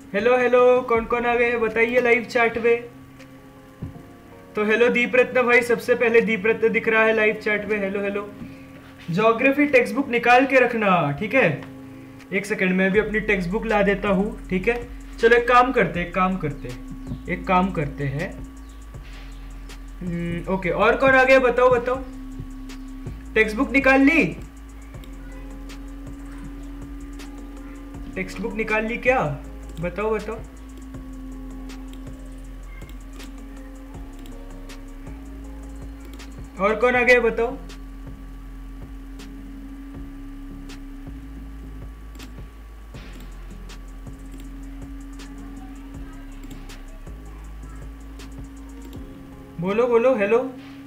Hello hello, कौन कौन आ गए बताइए लाइव चैट में। तो हेलो दीप रत्न भाई, सबसे पहले दीप रत्न दिख रहा है लाइव चैट में। Hello hello. Geography textbook निकाल के रखना, ठीक है। एक सेकंड, मैं भी अपनी टेक्स्ट बुक ला देता हूँ, ठीक है। चलो एक काम करते हैं। ओके, और कौन आ गया बताओ बताओ। टेक्स्ट बुक निकाल ली? टेक्स्ट बुक निकाल ली क्या? बताओ बताओ। और कौन आ गया बताओ। बोलो बोलो, hello.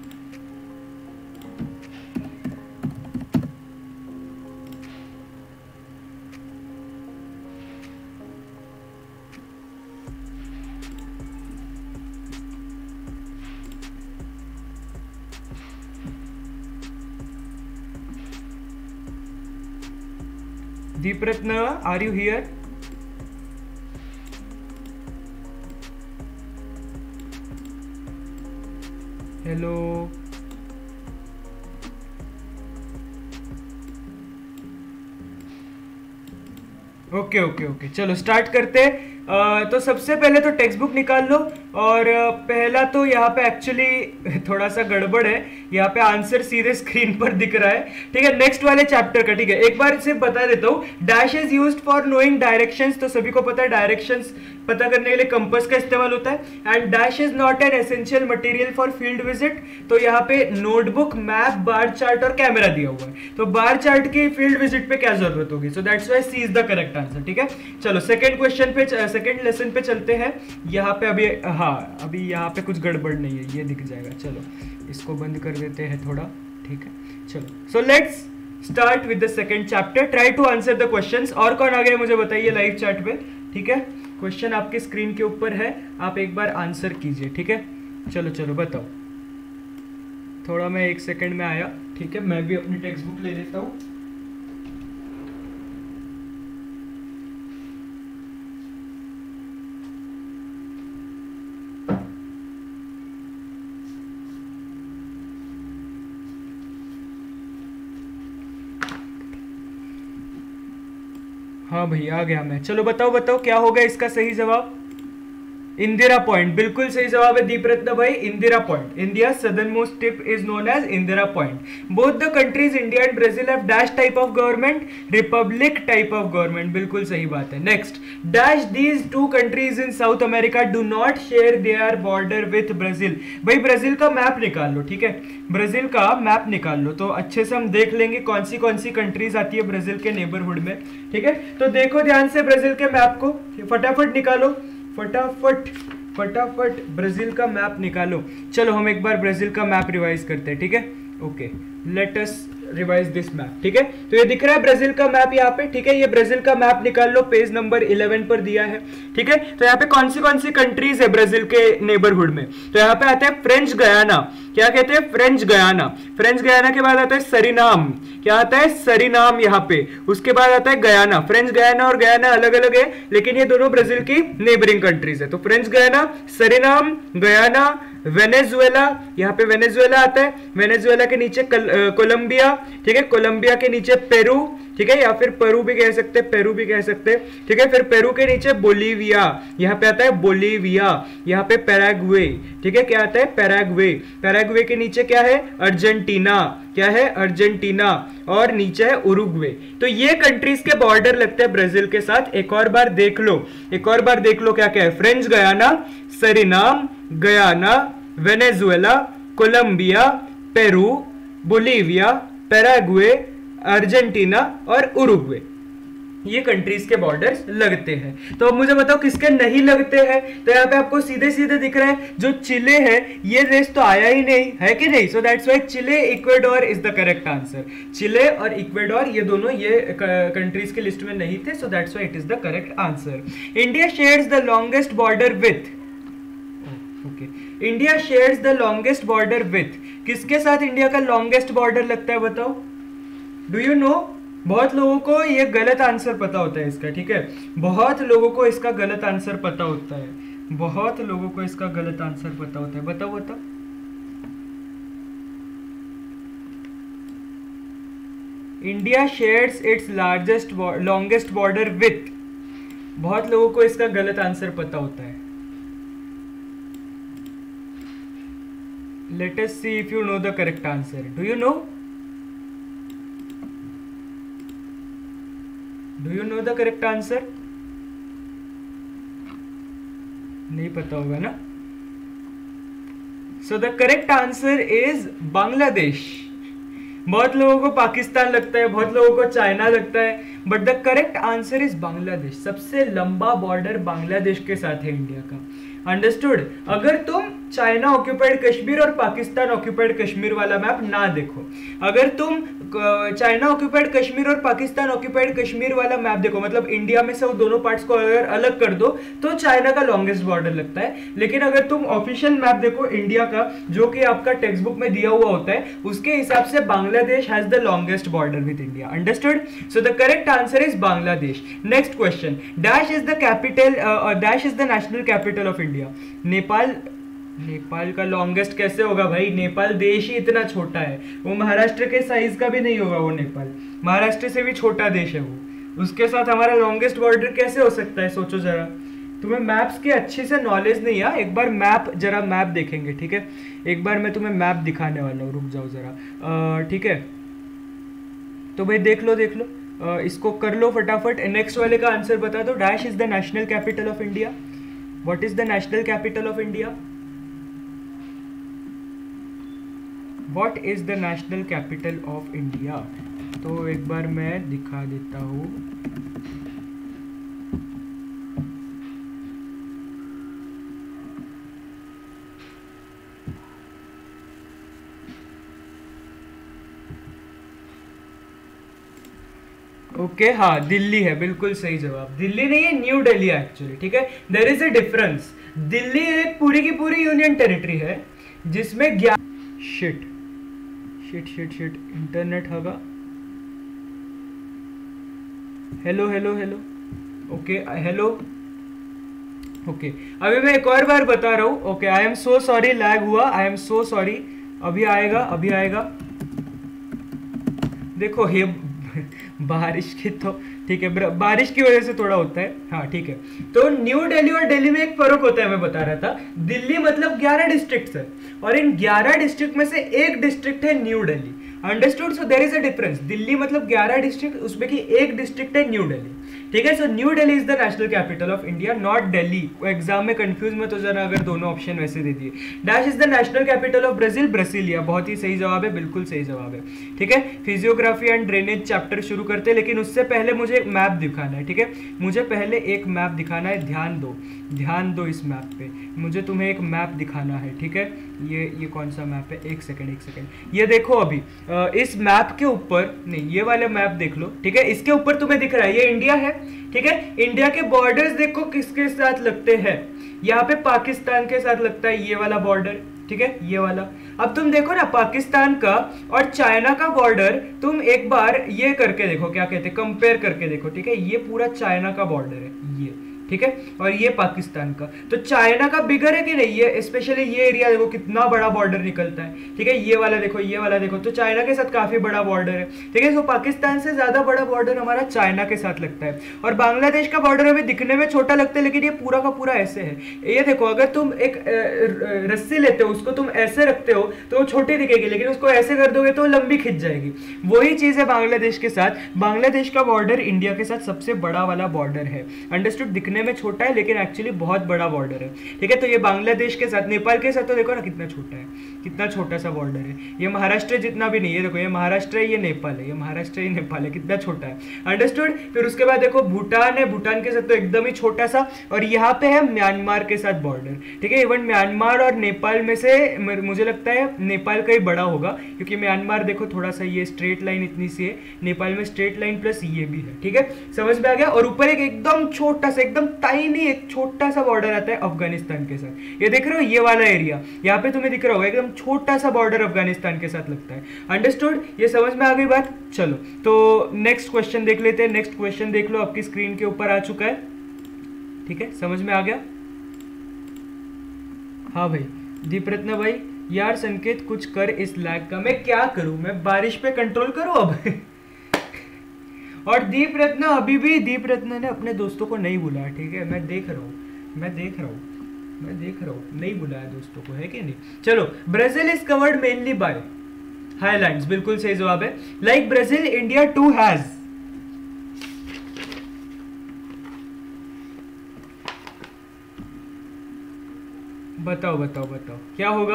Deepratna, are you here? Hello. Okay okay okay, चलो स्टार्ट करते। तो सबसे पहले तो टेक्स्ट बुक निकाल लो। और पहला तो यहाँ पे एक्चुअली थोड़ा सा गड़बड़ है, यहाँ पे आंसर सीधे स्क्रीन पर दिख रहा है, ठीक है, नेक्स्ट वाले चैप्टर का। ठीक है, एक बार सिर्फ बता देता हूँ। Dash is used for knowing directions, तो सभी को पता है डायरेक्शंस पता करने के लिए कंपास का इस्तेमाल होता है। And dash is not an essential material for field visit, तो यहाँ पे नोटबुक, मैप, बार चार्ट और कैमरा दिया हुआ है, तो बार चार्ट की फील्ड विजिट पे क्या जरूरत होगी? So that's why C is the correct answer, ठीक है। चलो सेकंड क्वेश्चन पे, सेकंड लेसन पे चलते हैं। यहाँ पे अभी, हाँ अभी यहाँ पे कुछ गड़बड़ नहीं है, ये दिख जाएगा। चलो इसको बंद कर देते हैं थोड़ा, ठीक है। चलो so let's start with the second chapter. Try to answer the questions. और कौन आ गया मुझे बताइए लाइव चैट पे, ठीक है। क्वेश्चन आपके स्क्रीन के ऊपर है, आप एक बार आंसर कीजिए, ठीक है। चलो चलो बताओ। थोड़ा मैं एक सेकंड में आया, ठीक है, मैं भी अपनी टेक्स्ट बुक ले लेता हूँ। हाँ भाई आ गया मैं। चलो बताओ बताओ क्या होगा इसका सही जवाब। इंदिरा पॉइंट, बिल्कुल सही जवाब है दीप रत्न भाई, Indira point. India southernmost tip is known as Indira point. Both the countries India and Brazil have dash type of government, republic type of government, बिल्कुल सही बात है। Next, dash these two countries in South America do not share their border with Brazil. भाई Brazil का map निकाल लो, ठीक है, ब्राजील का मैप निकाल लो, तो अच्छे से हम देख लेंगे कौन सी कंट्रीज आती है ब्राजील के नेबरहुड में, ठीक है। तो देखो ध्यान से ब्राजील के मैप को, फटाफट निकालो, फटाफट फटाफट ब्राजील का मैप निकालो। चलो हम एक बार ब्राजील का मैप रिवाइज करते हैं, ठीक है। Okay, let us revise this map, ठीक है। तो ये दिख रहा है ब्राजील का मैप यहाँ पे, ठीक है। ये ब्राजील का मैप निकाल लो, पेज नंबर 11 पर दिया है, ठीक है। तो यहाँ पे कौन सी कंट्रीज है ब्राजील के नेबरहुड में? तो यहाँ पे आता है फ्रेंच गयाना, क्या कहते हैं? French Guiana. फ्रेंच गयाना के बाद आता है सरीनाम, क्या आता है? सरीनाम यहाँ पे। उसके बाद आता है गयाना। फ्रेंच गयाना और गयाना अलग अलग है, लेकिन ये दोनों ब्राजील की नेबरिंग कंट्रीज है। तो French Guiana, Suriname, Guyana, Venezuela, यहाँ पे वेनेजुएला आता है। वेनेजुएला के नीचे कोलंबिया, ठीक है, कोलंबिया के नीचे पेरू, ठीक है, या फिर पेरू भी कह सकते हैं, पेरू भी कह सकते हैं, ठीक है। फिर पेरू के नीचे बोलीविया, यहाँ पे आता है बोलीविया। यहाँ पे पैराग्वे, ठीक है, क्या आता है? पैराग्वे। पैराग्वे के नीचे क्या है? अर्जेंटीना, क्या है? अर्जेंटीना। और नीचे है उरुग्वे। तो ये कंट्रीज के बॉर्डर लगते हैं ब्राजील के साथ। एक और बार देख लो, एक और बार देख लो क्या क्या है। French Guiana, Suriname, Guyana, Venezuela, Colombia, Peru, Bolivia, Paraguay, Argentina और उरुग्वे, ये कंट्रीज के बॉर्डर्स लगते हैं। तो अब मुझे बताओ किसके नहीं लगते हैं? तो यहाँ पे आपको सीधे सीधे दिख रहा है, जो चिले है ये देश तो आया ही नहीं है कि नहीं। So that's why Chile, Ecuador is the correct answer. Chile और इक्वेडोर ये दोनों ये कंट्रीज के लिस्ट में नहीं थे, so that's why it is the correct answer. India shares the longest border with, okay, India shares the longest border with, किसके साथ इंडिया का लॉन्गेस्ट बॉर्डर लगता है बताओ? Do you know? बहुत लोगों को ये गलत आंसर पता होता है इसका, ठीक है, बहुत लोगों को इसका गलत आंसर पता होता है, बहुत लोगों को इसका गलत आंसर पता होता है। बताओ बताओ। India shares its largest longest border with, बहुत लोगों को इसका गलत आंसर पता होता है। Let us see if you know the correct answer. Do you know? Do you know the correct answer? नहीं पता होगा ना। So the correct answer is Bangladesh. बहुत लोगों को पाकिस्तान लगता है, बहुत लोगों को चाइना लगता है, but the correct answer is Bangladesh. सबसे लंबा बॉर्डर बांग्लादेश के साथ है इंडिया का। अंडरस्टूड? अगर तुम चाइना ऑक्यूपाइड कश्मीर और पाकिस्तान ऑक्यूपाइड कश्मीर वाला मैप ना देखो, अगर तुम चाइना ऑक्यूपाइड कश्मीर और पाकिस्तान ऑक्यूपाइड कश्मीर वाला मैप देखो, मतलब इंडिया में से वो दोनों पार्ट्स को अगर अलग कर दो तो चाइना का लॉन्गेस्ट बॉर्डर लगता है। लेकिन अगर तुम ऑफिशियल मैप देखो इंडिया का, जो कि आपका टेक्स्ट बुक में दिया हुआ होता है, उसके हिसाब से Bangladesh has the longest border with India. Understood? So the correct answer is Bangladesh. Next question, dash is the capital dash is the national capital of India. Nepal. Nepal का लॉन्गेस्ट कैसे होगा भाई? नेपाल देश ही इतना छोटा है, वो महाराष्ट्र के साइज का भी नहीं होगा। वो नेपाल महाराष्ट्र से भी छोटा देश है, वो उसके साथ हमारा लॉन्गेस्ट बॉर्डर कैसे हो सकता है? सोचो जरा। तुम्हें मैप्स की अच्छे से नॉलेज नहीं है। एक बार मैप, जरा मैप देखेंगे, ठीक है? एक बार मैं तुम्हें मैप दिखाने वाला हूँ, रुक जाओ जरा, ठीक है? तो भाई देख लो देख लो, इसको कर लो फटाफट। नेक्स्ट वाले का आंसर बता दो। Dash is the national capital of India. What is the national capital of India? What is the national capital of India? तो एक बार मैं दिखा देता हूँ। ओके, हाँ दिल्ली है, बिल्कुल सही जवाब। दिल्ली नहीं है, न्यू दिल्ली है एक्चुअली, ठीक है? There is a difference. Delhi एक पूरी की पूरी यूनियन टेरिटरी है जिसमें shit shit shit shit internet होगा। Hello hello hello, okay hello, okay अभी मैं एक और बार बता रहा हूँ। Okay, I am so sorry, lag हुआ, आई एम सो सॉरी। अभी आएगा, अभी आएगा। देखो ये बारिश की, तो ठीक है, बारिश की वजह से थोड़ा होता है, हाँ ठीक है। तो न्यू दिल्ली और दिल्ली में एक फर्क होता है, मैं बता रहा था। दिल्ली मतलब 11 डिस्ट्रिक्ट है, और इन 11 डिस्ट्रिक्ट में से एक डिस्ट्रिक्ट है New Delhi. Understood? So there is a difference. Delhi मतलब 11 डिस्ट्रिक्ट, उसमें की एक डिस्ट्रिक्ट है न्यू दिल्ली, ठीक है? So New Delhi is the national capital of India, not Delhi. Exam में कंफ्यूज मत हो जाना अगर दोनों ऑप्शन वैसे दे दिए। Dash is the national capital of Brazil. Brasilia. बहुत ही सही जवाब है, बिल्कुल सही जवाब है, ठीक है? फिजियोग्राफी एंड ड्रेनेज चैप्टर शुरू करते हैं, लेकिन उससे पहले मुझे एक मैप दिखाना है, ठीक है? मुझे पहले एक मैप दिखाना है, ध्यान दो, ध्यान दो इस मैप पे। मुझे तुम्हें एक मैप दिखाना है, ठीक है? ये कौन सा मैप है? एक सेकंड। ये देखो, अभी इस मैप के ऊपर, नहीं ये वाला मैप देख लो, ठीक है? इसके ऊपर तुम्हें दिख रहा है ये इंडिया है, ठीक है? इंडिया के बॉर्डर्स देखो किसके साथ लगते हैं। यहाँ पे पाकिस्तान के साथ लगता है ये वाला बॉर्डर, ठीक है? ये वाला। अब तुम देखो ना, पाकिस्तान का और चाइना का बॉर्डर तुम एक बार ये करके देखो, क्या कहते हैं, कंपेयर करके देखो, ठीक है? ये पूरा चाइना का बॉर्डर है, ये, ठीक है? और ये पाकिस्तान का। तो चाइना का बिगर है कि नहीं? ये स्पेशली ये एरिया देखो कितना बड़ा बॉर्डर निकलता है, ठीक है? ये वाला देखो, ये वाला देखो, तो चाइना के साथ काफी बड़ा बॉर्डर है, ठीक है? तो पाकिस्तान से ज्यादा बड़ा बॉर्डर हमारा चाइना के साथ लगता है। और बांग्लादेश का बॉर्डर हमें दिखने में छोटा लगता है, लेकिन ये पूरा का पूरा ऐसे है। ये देखो, अगर तुम एक रस्सी लेते हो, उसको तुम ऐसे रखते हो तो वो छोटी दिखेगी, लेकिन उसको ऐसे कर दोगे तो लंबी खिंच जाएगी। वही चीज है बांग्लादेश के साथ। बांग्लादेश का बॉर्डर इंडिया के साथ सबसे बड़ा वाला बॉर्डर है। अंडरस्टूड? दिखने में छोटा है लेकिन एक्चुअली बहुत बड़ा बॉर्डर है, ठीक है? तो ये बांग्लादेश के साथ, नेपाल के साथ तो देखो ना कितना छोटा है, कितना छोटा सा बॉर्डर है। ये महाराष्ट्र जितना भी नहीं है, देखो ये महाराष्ट्र है, ये नेपाल है, ये महाराष्ट्र, ये नेपाल है, कितना छोटा है। अंडरस्टूड? फिर उसके बाद देखो भूटान है, भूटान के साथ तो एकदम ही छोटा सा। और यहाँ पे है म्यांमार के साथ बॉर्डर, ठीक है? इवन म्यांमार और नेपाल में से मुझे लगता है नेपाल का ही बड़ा होगा, क्योंकि म्यांमार देखो थोड़ा सा ये स्ट्रेट लाइन इतनी सी है, नेपाल में स्ट्रेट लाइन प्लस ये भी है, ठीक है? समझ में आ गया? और ऊपर एक एकदम छोटा सा, एकदम टाइनी एक छोटा सा बॉर्डर आता है अफगानिस्तान के साथ। ये देख रहे हो ये वाला एरिया, यहाँ पे तुम्हें दिख रहा होगा एकदम छोटा सा बॉर्डर अफगानिस्तान के साथ लगता है। अंडरस्टूड, ये समझ में आ गई बात। चलो तो नेक्स्ट क्वेश्चन देख लेते हैं। नेक्स्ट क्वेश्चन देख लो, आपकी स्क्रीन के ऊपर आ चुका है। ठीक है, समझ में आ गया? हाँ भाई, दीपरत्न भाई, यार संकेत कुछ कर इस लैग का। मैं क्या करूं, मैं बारिश पे कंट्रोल करूं अब और दीप रत्न, अभी भी दीप रत्न ने अपने दोस्तों को नहीं बुलाया। ठीक है, मैं देख रहा हूँ नहीं बुलाया दोस्तों को, है कि नहीं। चलो, Brazil is covered mainly by highlands, बिल्कुल सही जवाब है। Like Brazil, India too has. बताओ बताओ बताओ क्या होगा।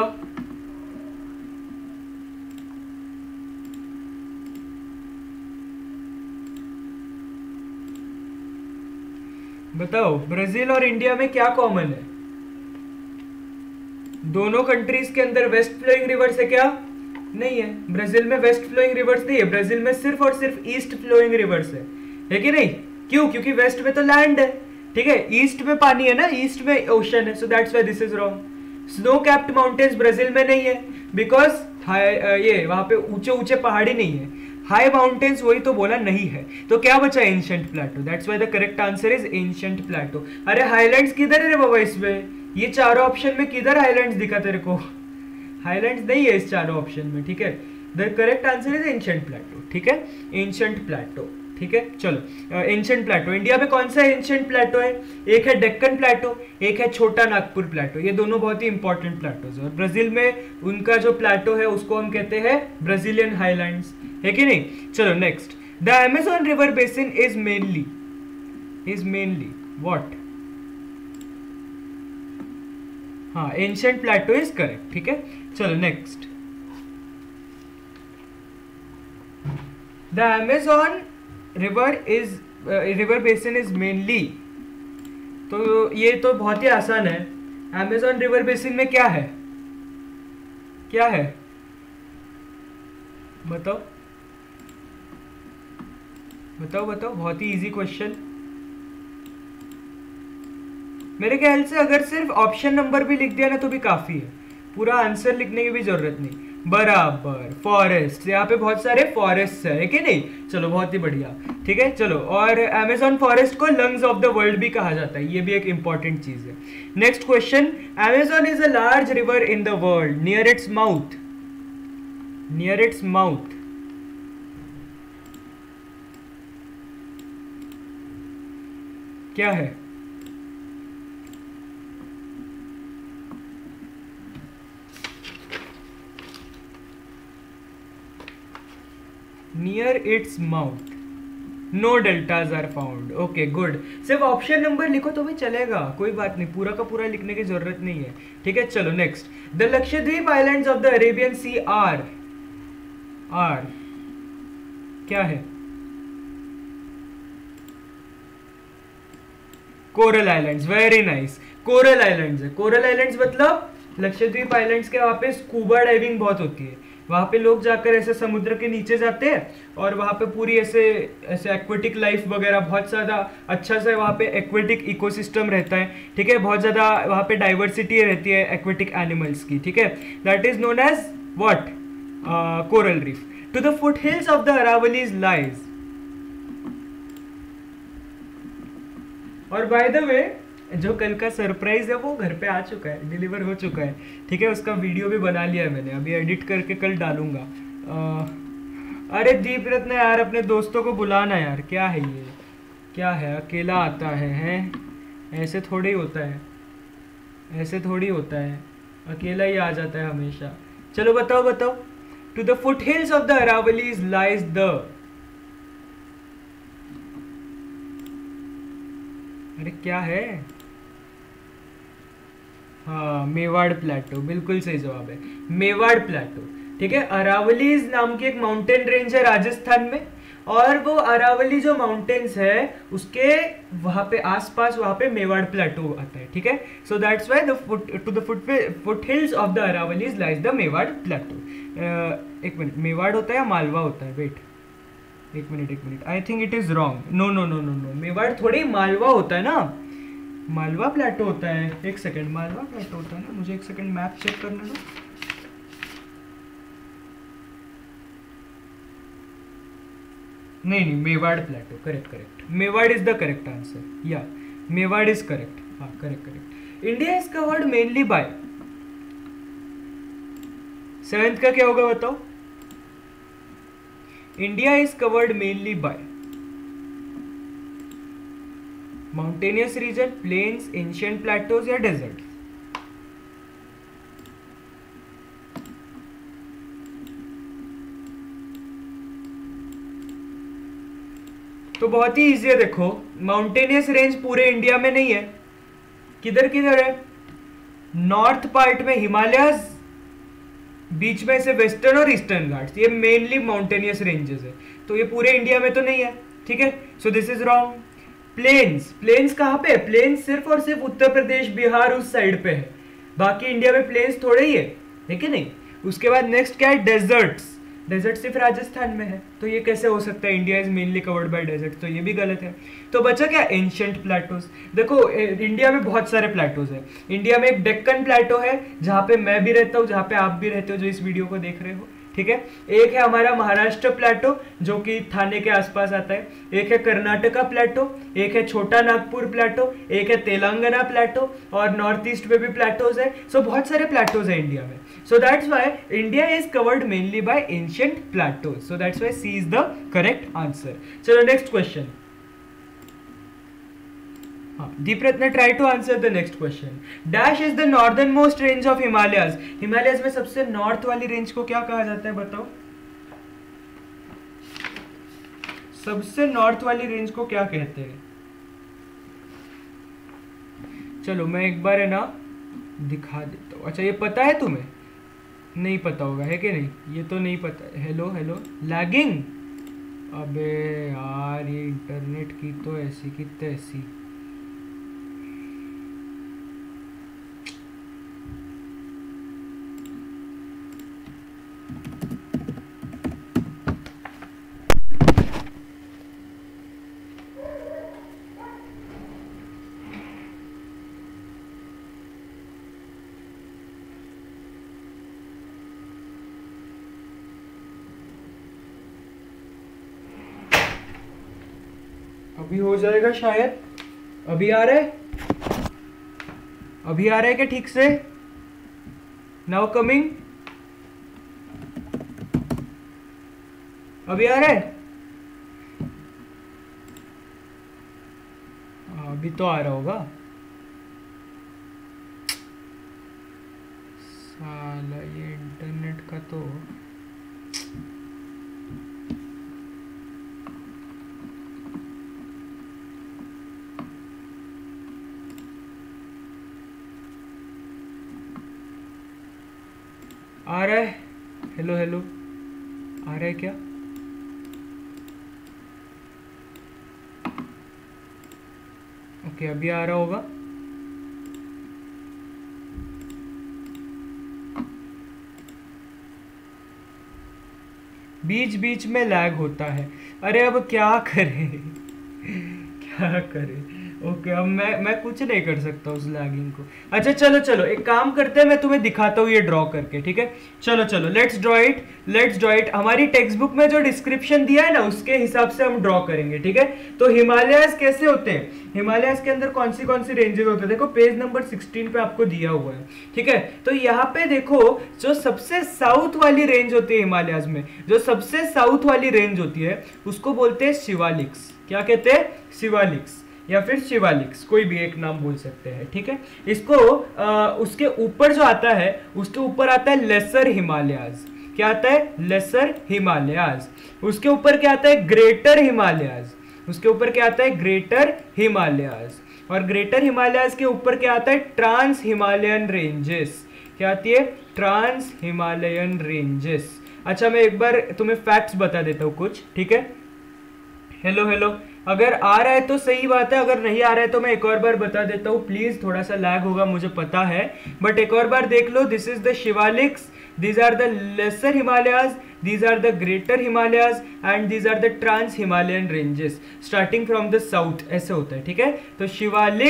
बताओ, ब्राजील और इंडिया में क्या कॉमन है? दोनों कंट्रीज के अंदर वेस्ट फ्लोइंग रिवर्स है क्या? नहीं है, ब्राजील में वेस्ट फ्लोइंग रिवर्स नहीं है। ब्राजील में सिर्फ और सिर्फ ईस्ट फ्लोइंग रिवर्स है कि नहीं? क्यों? क्योंकि वेस्ट में तो लैंड है, ठीक है, ईस्ट में पानी है ना, ईस्ट में ओशन है, so that's why this is wrong. Snow capped mountains Brazil में नहीं है, बिकॉज ये वहां पे ऊंचे ऊंचे पहाड़ी नहीं है। हाई माउंटेन्स, वही तो बोला, नहीं है। तो क्या बचा? Ancient plateau. That's why the correct answer is ancient plateau. अरे हाईलैंड्स किधर है रे बाबा इसमें? ये चारों ऑप्शन में किधर हाईलैंड्स दिखा तेरे को? हाईलैंड्स नहीं है इस चारों ऑप्शन में, ठीक है। The correct answer is ancient plateau, ठीक है, एंशिएंट प्लेटो, ठीक है। चलो, एंशिएंट प्लेटो, इंडिया में कौन सा एंशिएंट प्लेटो है? एक है डेक्कन प्लेटो, एक है छोटा नागपुर प्लेटो। ये दोनों बहुत ही इंपॉर्टेंट प्लेटोज है। और ब्राजील में उनका जो प्लेटो है उसको हम कहते हैं ब्राजीलियन हाईलैंड्स, है कि नहीं। चलो next, the Amazon river basin is mainly what? हाँ, एंशिएंट प्लेटो इज करेक्ट, ठीक है। चलो next, the Amazon river basin is mainly, तो ये तो बहुत ही आसान है। अमेज़न रिवर बेसिन में क्या है? क्या है बताओ बताओ बताओ, बहुत ही इजी क्वेश्चन। मेरे ख्याल से अगर सिर्फ ऑप्शन नंबर भी लिख दिया ना तो भी काफी है, पूरा आंसर लिखने की भी जरूरत नहीं। बराबर, फॉरेस्ट, यहाँ पे बहुत सारे फॉरेस्ट है कि नहीं। चलो बहुत ही बढ़िया, ठीक है। चलो, और अमेज़न फॉरेस्ट को लंग्स ऑफ द वर्ल्ड भी कहा जाता है, ये भी एक इंपॉर्टेंट चीज है। Next question, Amazon is a large river in the world near its mouth. Near its mouth क्या है? Near its mouth, no deltas are found. Okay good, सिर्फ ऑप्शन नंबर लिखो तो भी चलेगा, कोई बात नहीं, पूरा का पूरा लिखने की जरूरत नहीं है, ठीक है। चलो next, the Lakshadweep islands of the Arabian sea are क्या है? Coral islands, very nice, coral islands है। कोरल आइलैंड्स मतलब लक्षद्वीप आइलैंड्स के वहां पे स्कूबा डाइविंग बहुत होती है। वहां पे लोग जाकर ऐसे समुद्र के नीचे जाते हैं और वहां पे पूरी ऐसे एक्वेटिक लाइफ वगैरह बहुत ज्यादा अच्छा से वहां पे एक्वेटिक इकोसिस्टम रहता है, ठीक है। बहुत ज्यादा वहां पे डाइवर्सिटी रहती है एक्वेटिक एनिमल्स की, ठीक है। That is known as what? Coral reef. To the foot hills of the Aravallis lies. और बाय द वे, जो कल का सरप्राइज है वो घर पे आ चुका है, डिलीवर हो चुका है, ठीक है। उसका वीडियो भी बना लिया है मैंने, अभी एडिट करके कल डालूंगा। अरे दीप रत्न यार, अपने दोस्तों को बुलाना यार, क्या है ये, क्या है? अकेला आता है, हैं? ऐसे थोड़ी होता है, ऐसे थोड़ी होता है, अकेला ही आ जाता है हमेशा। चलो बताओ बताओ, to the foot hills of the Aravallis lies the, अरे क्या है? हाँ, मेवाड़ प्लेटो, बिल्कुल सही जवाब है, मेवाड़ प्लेटो, ठीक है। अरावलीज नाम की एक माउंटेन रेंज है राजस्थान में, और वो अरावली जो माउंटेन्स है उसके वहां पे आसपास वहां पे मेवाड़ प्लेटो आता है, ठीक है। So that's why the foot hills of the Aravallis lies the Mewar plateau. एक मिनट, मेवाड़ होता है या मालवा होता है? वेट, एक minute, I think it is wrong. No no no no no, Mewar थोड़ी, मालवा होता है ना, मालवा प्लेटो होता है, एक सेकंड, मालवा प्लेटो होता है ना, मुझे एक सेकंड मैप चेक करने दो। नहीं, Mewar plateau, correct correct, Mewar is the correct answer, या मेवाड़ इज करेक्ट, हाँ correct correct. India is covered mainly by, seventh का क्या होगा बताओ? India is covered mainly by mountainous region, plains, ancient plateaus या डेजर्ट? तो बहुत ही इजी है, देखो माउंटेनियस रेंज पूरे इंडिया में नहीं है, किधर किधर है? नॉर्थ पार्ट में हिमालयस, बीच में से वेस्टर्न और ईस्टर्न घाट्स, ये मेनली माउंटेनियस रेंजेस है, तो ये पूरे इंडिया में तो नहीं है, ठीक है, so this is wrong. Plains, plains कहाँ पे है? प्लेन्स सिर्फ और सिर्फ उत्तर प्रदेश बिहार उस साइड पे है, बाकी इंडिया में प्लेन्स थोड़े ही है कि नहीं? उसके बाद नेक्स्ट क्या है? डेजर्ट्स, डेजर्ट सिर्फ राजस्थान में है, तो ये कैसे हो सकता है? India is mainly covered by desert, तो ये भी गलत है। तो बचा क्या? Ancient Plato's. देखो इंडिया में बहुत सारे प्लेटोज है, इंडिया में एक डेक्कन प्लेटो है जहाँ पे मैं भी रहता हूँ, जहाँ पे आप भी रहते हो जो इस वीडियो को देख रहे हो, ठीक है। एक है हमारा महाराष्ट्र प्लेटो जो कि थाने के आसपास आता है, एक है कर्नाटका प्लेटो, एक है छोटा नागपुर प्लेटो, एक है तेलंगाना प्लेटो, और नॉर्थ ईस्ट में भी प्लेटोज है। सो बहुत सारे प्लेटोज है इंडिया में, so that's why India is covered mainly by ancient plateaus, so that's why C is the correct answer. चलो next question. Deepratna, try to answer the next question. Dash is the northernmost range of Himalayas. Himalayas में सबसे north वाली range को क्या कहा जाता है बताओ? सबसे नॉर्थ वाली रेंज को क्या कहते हैं? चलो मैं एक बार है ना दिखा देता हूँ। अच्छा ये पता है तुम्हें? नहीं पता होगा, है कि नहीं? ये तो नहीं पता। Hello hello, lagging? अबे यार ये इंटरनेट की तो ऐसी की तैसी। अभी हो जाएगा शायद। अभी आ रहा है? अभी आ रहा है क्या ठीक से? Now coming? अभी आ रहा है? अभी तो आ रहा होगा। साला ये इंटरनेट का तो आ रहा है। हेलो हेलो, आ रहा है क्या? ओके अभी आ रहा होगा। बीच बीच में लैग होता है। अरे अब क्या करें क्या करें? ओके अब मैं कुछ नहीं कर सकता उस लैगिंग को। अच्छा चलो चलो एक काम करते हैं, मैं तुम्हें दिखाता हूँ ये ड्रॉ करके, ठीक है? चलो चलो let's draw it, let's draw it. हमारी टेक्स्ट बुक में जो डिस्क्रिप्शन दिया है ना उसके हिसाब से हम ड्रॉ करेंगे, ठीक है? तो हिमालयस कैसे होते हैं, हिमालयस के अंदर कौन सी रेंजेस होते हैं, देखो पेज नंबर 16 पे आपको दिया हुआ है, ठीक है? तो यहाँ पे देखो जो सबसे साउथ वाली रेंज होती है हिमालयस में, जो सबसे साउथ वाली रेंज होती है उसको बोलते हैं शिवालिक्स। क्या कहते हैं? शिवालिक्स या फिर शिवालिक्स, कोई भी एक नाम बोल सकते हैं, ठीक है? इसको उसके ऊपर जो आता है उसके ऊपर आता है लेसर हिमालयाज। क्या आता है? लेसर हिमालयाज। उसके ऊपर क्या आता है? ग्रेटर हिमालयाज। उसके ऊपर क्या आता है? ग्रेटर हिमालयाज। और ग्रेटर हिमालयाज के ऊपर क्या आता है? Trans Himalayan ranges. क्या आती है? Trans Himalayan ranges. अच्छा मैं एक बार तुम्हें फैक्ट्स बता देता हूँ कुछ, ठीक है? हेलो हेलो, अगर आ रहा है तो सही बात है, अगर नहीं आ रहा है तो मैं एक और बार बता देता हूँ प्लीज। थोड़ा सा लैग होगा मुझे पता है, बट एक और बार देख लो। This is the Shivaliks, these are the lesser Himalayas, these are the greater Himalayas and these are the trans Himalayan ranges starting from the south, ऐसे होता है, ठीक है? तो शिवालिक्स,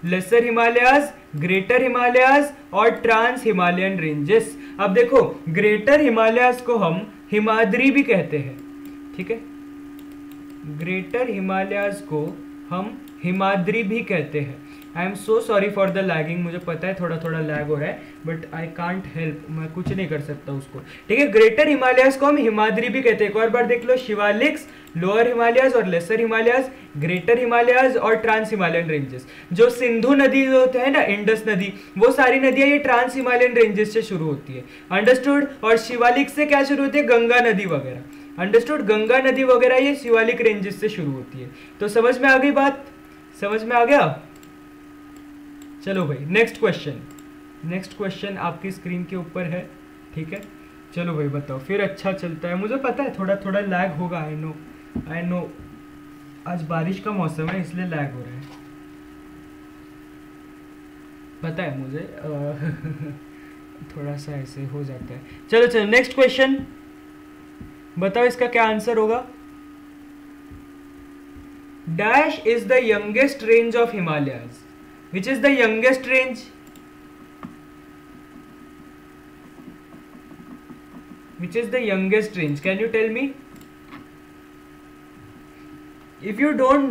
लेसर हिमालयाज, ग्रेटर हिमालयाज और ट्रांस हिमालयन रेंजेस। अब देखो ग्रेटर हिमालयाज को हम हिमाद्री भी कहते हैं, ठीक है, ग्रेटर हिमालयाज को हम हिमाद्री भी कहते हैं। I am so sorry for the lagging, मुझे पता है थोड़ा थोड़ा लैग हो रहा है, बट आई कांट हेल्प, मैं कुछ नहीं कर सकता उसको, ठीक है। ग्रेटर हिमालयाज को हम हिमाद्री भी कहते हैं। एक और बार देख लो, शिवालिक्स, लोअर हिमालयाज और लेसर हिमालयाज, ग्रेटर हिमालयाज और ट्रांस हिमालयन रेंजेस। जो सिंधु नदी जो होता है ना, इंडस नदी, वो सारी नदियां ये ट्रांस हिमालयन रेंजेस से शुरू होती है, अंडरस्टूड। और शिवालिक से क्या शुरू होती है, गंगा नदी वगैरह, अंडरस्टूड, गंगा नदी वगैरह ये शिवालिक रेंजेस से शुरू होती है। तो समझ में आ गई बात, समझ में आ गया। चलो भाई नेक्स्ट क्वेश्चन, नेक्स्ट क्वेश्चन आपकी स्क्रीन के ऊपर है, ठीक है। चलो भाई बताओ, फिर अच्छा चलता है, मुझे पता है थोड़ा थोड़ा लैग होगा, आई नो, आज बारिश का मौसम है इसलिए लैग हो रहा है, पता है मुझे थोड़ा सा ऐसे हो जाता है। चलो चलो नेक्स्ट क्वेश्चन, बताओ इसका क्या आंसर होगा। Dash is the youngest range of Himalayas, which is the youngest range, which is the youngest range, can you tell me? if you don't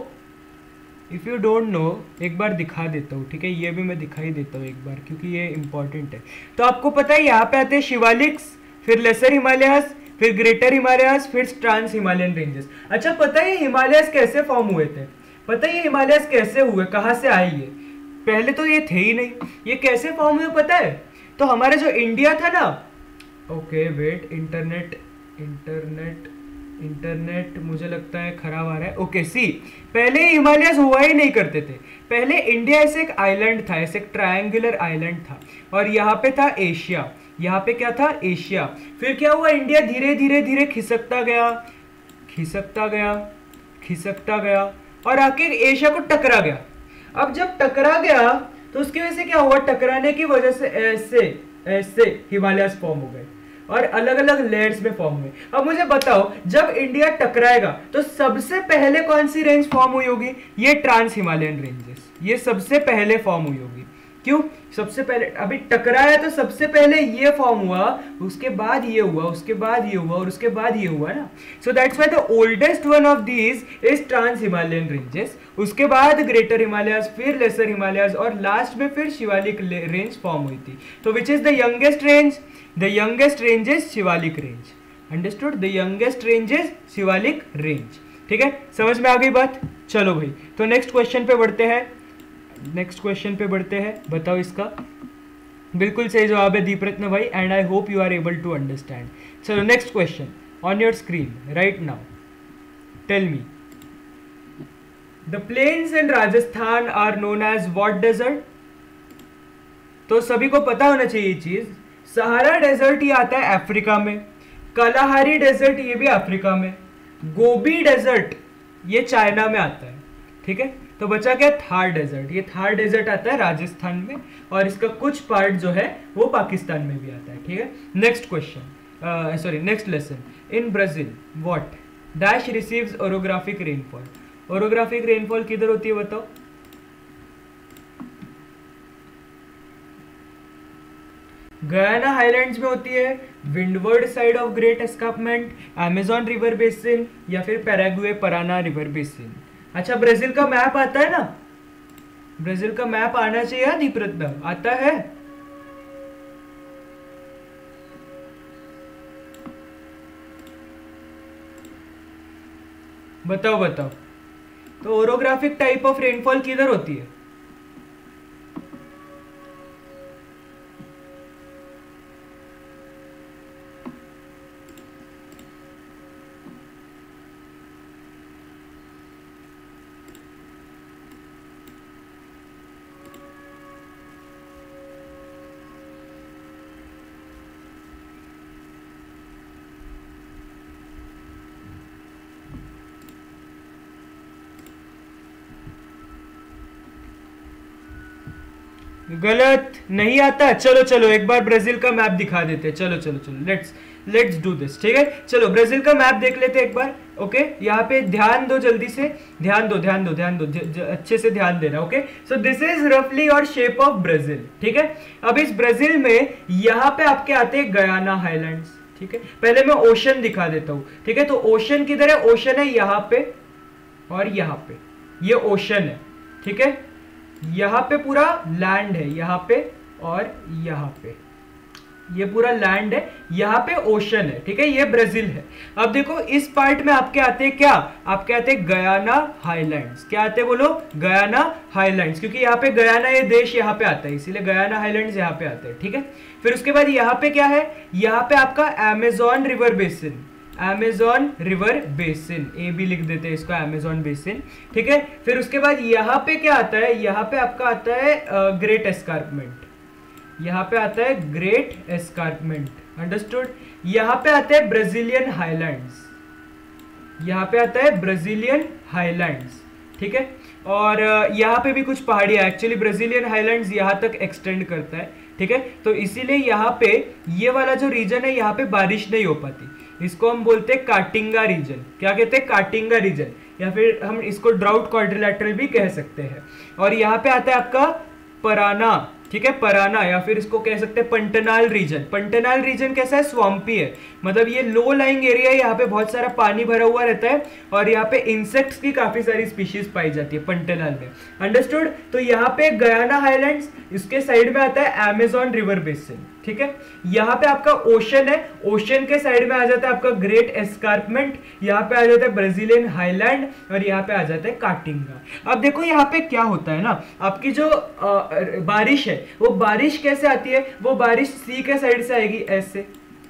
know एक बार दिखा देता हूँ, ठीक है, ये भी मैं दिखाई देता हूँ एक बार क्योंकि ये इंपॉर्टेंट है। तो आपको पता है यहाँ पे आते हैं शिवालिक्स, फिर लेसर हिमालयाज, फिर ग्रेटर हिमालयाज, फिर ट्रांस हिमालयन रेंजेस। अच्छा पता है हिमालयाज कैसे फॉर्म हुए थे, पता है ये हिमालयाज कैसे हुए, कहाँ से आए ये, पहले तो ये थे ही नहीं, ये कैसे फॉर्म हुए पता है। तो हमारा जो इंडिया था ना, ओके वेट, इंटरनेट मुझे लगता है खराब आ रहा है। ओके सी, पहले हिमालयाज हुआ ही नहीं करते थे, पहले इंडिया ऐसे एक आइलैंड था, ऐसे एक ट्रायंगुलर आइलैंड था, और यहाँ पे था एशिया, यहाँ पे क्या था, एशिया। फिर क्या हुआ, इंडिया धीरे धीरे धीरे खिसकता गया और आके एशिया को टकरा गया। अब जब टकरा गया तो उसकी वजह से क्या हुआ, टकराने की वजह से ऐसे हिमालयाज फॉर्म हो गए और अलग अलग लेयर्स में फॉर्म हुए। अब मुझे बताओ जब इंडिया टकराएगा तो सबसे पहले कौन सी रेंज फॉर्म हुई होगी, ये ट्रांस हिमालयन रेंजेस, ये सबसे पहले फॉर्म हुई होगी। क्यों, सबसे पहले अभी टकराया तो सबसे पहले ये फॉर्म हुआ, उसके बाद ये हुआ, उसके बाद ये हुआ और उसके बाद ये हुआ ना। So that's why the oldest one of these is trans Himalayan ranges, उसके बाद ग्रेटर हिमालयाज, फिर लेसर हिमालयाज और लास्ट में फिर शिवालिक रेंज फॉर्म हुई थी। तो which is the youngest range, the youngest range is Shivalik range, understood, the youngest range is Shivalik range, ठीक है, समझ में आ गई बात। चलो भाई तो नेक्स्ट क्वेश्चन पे बढ़ते हैं, बताओ इसका बिल्कुल सही जवाब है दीपरत्न भाई, and I hope you are able to understand. चलो next question on your screen right now, tell me the plains in Rajasthan are known as what desert. तो सभी को पता होना चाहिए ये चीज, सहारा डेजर्ट ये आता है अफ्रीका में, कलाहारी डेजर्ट ये भी अफ्रीका में, गोबी डेजर्ट ये चाइना में आता है, ठीक है। तो बचा क्या, थार डेजर्ट, ये थार डेजर्ट आता है राजस्थान में और इसका कुछ पार्ट जो है वो पाकिस्तान में भी आता है, ठीक है। Next question, sorry next lesson, in Brazil what dash receives orographic rainfall. Orographic rainfall किधर होती है बताओ, गयाना हाईलैंड्स में होती है, windward side of great escarpment, Amazon river basin या फिर पैराग्वे पराना रिवर बेसिन। अच्छा ब्राजील का मैप आता है ना, ब्राजील का मैप आना चाहिए दीपरत्न, आता है। बताओ तो ओरोग्राफिक टाइप ऑफ रेनफॉल किधर होती है, गलत नहीं आता। चलो एक बार ब्राजील का मैप दिखा देते हैं, चलो लेट्स लेट्स डू दिस, ठीक है। चलो ब्राजील का मैप देख लेते हैं एक बार। ओके यहाँ पे ध्यान दो, जल्दी से ध्यान दो, अच्छे से ध्यान देना। ओके सो दिस इज रफली और शेप ऑफ ब्राजील, ठीक है। अब इस ब्राजील में यहाँ पे आपके आते हैं गयाना हाईलैंड्स, ठीक है। पहले मैं ओशन दिखा देता हूं, ठीक है। तो ओशन किधर है? ओशन है यहाँ पे और यहाँ पे, ये ओशन है, ठीक है। यहाँ पे पूरा लैंड है, यहाँ पे और यहाँ पे, ये पूरा लैंड है, यहाँ पे ओशन है, ठीक है। ये ब्राजील है। अब देखो इस पार्ट में आपके आते हैं क्या? आपके आते हैं गयाना हाईलैंड्स। क्या आते हैं बोलो? गयाना हाईलैंड्स, क्योंकि यहाँ पे गयाना ये देश यहाँ पे आता है, इसीलिए गयाना हाईलैंड्स यहाँ पे आते हैं, ठीक है। फिर उसके बाद यहाँ पे क्या है? यहाँ पे आपका Amazon river basin, Amazon river basin, A भी लिख देते हैं इसको, अमेजोन बेसिन, ठीक है। फिर उसके बाद यहाँ पे क्या आता है? यहाँ पे आपका आता है ग्रेट एस्कार्पमेंट, यहाँ पे आता है ग्रेट एस्कार्पमेंट, अंडरस्टूड। यहाँ पे आता है ब्राजीलियन हाईलैंड्स, यहाँ पे आता है ब्राजीलियन हाईलैंड्स, ठीक है। और यहाँ पे भी कुछ पहाड़ियाँ, एक्चुअली ब्राजीलियन हाईलैंड्स यहाँ तक एक्सटेंड करता है, ठीक है। तो इसीलिए यहाँ पे ये वाला जो रीजन है यहाँ पे बारिश नहीं हो पाती, इसको हम बोलते हैं काटिंगा रीजन। क्या कहते हैं? काटिंगा रीजन, या फिर हम इसको ड्राउट क्वाड्रिलैटरल भी कह सकते हैं। और यहाँ पे आता है आपका पराना, ठीक है, पराना, या फिर इसको कह सकते हैं पंटनाल रीजन। पंटनाल रीजन कैसा है? स्वाम्पी है, मतलब ये लो लाइंग एरिया है, यहाँ पे बहुत सारा पानी भरा हुआ रहता है और यहाँ पे इंसेक्ट्स की काफी सारी स्पीशीज पाई जाती है पंटनाल में, अंडरस्टूड। तो यहाँ पे गयाना हाईलैंड्स, इसके साइड में आता है अमेजोन रिवर बेसिन, ठीक है। यहाँ पे आपका ओशन है, ओशन के साइड में आ जाता है आपका ग्रेट एस्कार्पमेंट, यहाँ पे आ जाता है ब्राजीलियन हाईलैंड और यहाँ पे आ जाता है काटिंगा। अब देखो यहाँ पे क्या होता है ना, आपकी जो बारिश है वो बारिश कैसे आती है? वो बारिश सी के साइड से आएगी, ऐसे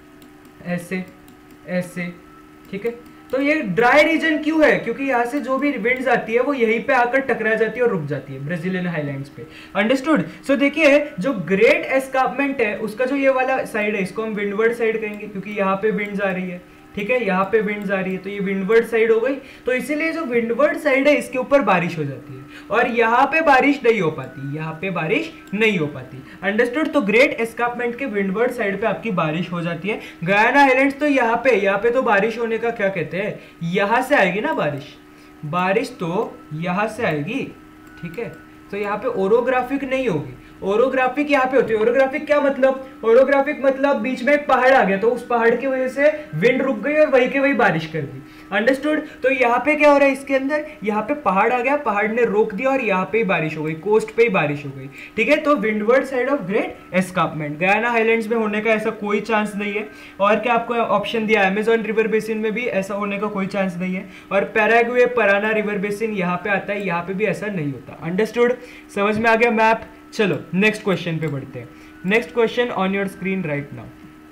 ऐसे ऐसे, ठीक है। तो ये ड्राई रीजन क्यों है? क्योंकि यहाँ से जो भी विंड्स आती है वो यहीं पे आकर टकरा जाती है और रुक जाती है ब्राजीलियन हाईलैंड्स पे, अंडरस्टूड। सो देखिए जो ग्रेट एस्कार्पमेंट है उसका जो ये वाला साइड है इसको हम विंडवर्ड साइड कहेंगे, क्योंकि यहाँ पे विंड्स आ रही है, ठीक है, यहाँ पे विंड्स आ रही है, तो ये विंडवर्ड साइड हो गई। तो इसीलिए जो विंडवर्ड साइड है इसके ऊपर बारिश हो जाती है और यहाँ पे बारिश नहीं हो पाती, यहाँ पे बारिश नहीं हो पाती, अंडरस्टूड। तो ग्रेट एस्कार्पमेंट के विंडवर्ड साइड पे आपकी बारिश हो जाती है। गयाना हाईलैंड्स तो यहाँ पे तो बारिश होने का क्या कहते हैं, यहाँ से आएगी ना बारिश, बारिश तो यहाँ से आएगी, ठीक है। तो यहाँ पे ओरोग्राफिक नहीं होगी, ओरोग्राफिक यहाँ पे होती है। ओरोग्राफिक क्या मतलब? ओरोग्राफिक मतलब बीच में एक पहाड़ आ गया तो उस पहाड़ की वजह से विंड रुक गई और वही के वही बारिश कर दी, अंडरस्टूड। तो यहाँ पे क्या हो रहा है इसके अंदर, यहाँ पे पहाड़ आ गया, पहाड़ ने रोक दिया और यहाँ पे ही बारिश हो गई, कोस्ट पे ही बारिश हो गई, ठीक है। तो windward side of great escarpment Guyana highlands में होने का ऐसा कोई चांस नहीं है। और क्या आपको ऑप्शन दिया, अमेजोन रिवर बेसिन में भी ऐसा होने का कोई चांस नहीं है। और पैराग्वे पराना रिवर बेसिन यहाँ पे आता है, यहाँ पे भी ऐसा नहीं होता, अंडरस्टूड। समझ में आ गया मैप? चलो नेक्स्ट क्वेश्चन पे बढ़ते हैं। Next question on your screen right now.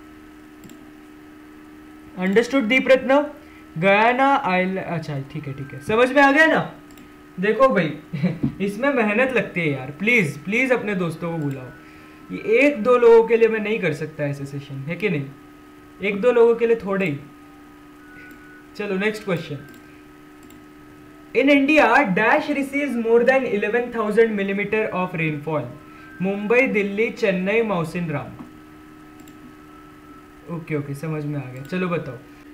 Understood Deepratna? Guyana island, अच्छा ठीक है, समझ में आ गया ना? देखो भाई इसमें मेहनत लगती है यार, प्लीज प्लीज अपने दोस्तों को बुलाओ। ये एक दो लोगों के लिए मैं नहीं कर सकता ऐसे सेशन, है कि नहीं? एक दो लोगों के लिए थोड़े ही। चलो next question. In India, dash receives more than 11,000 millimeter of rainfall. Mumbai, Delhi, Chennai, Mawsynram. Okay समझ में आ गया। चलो बताओ।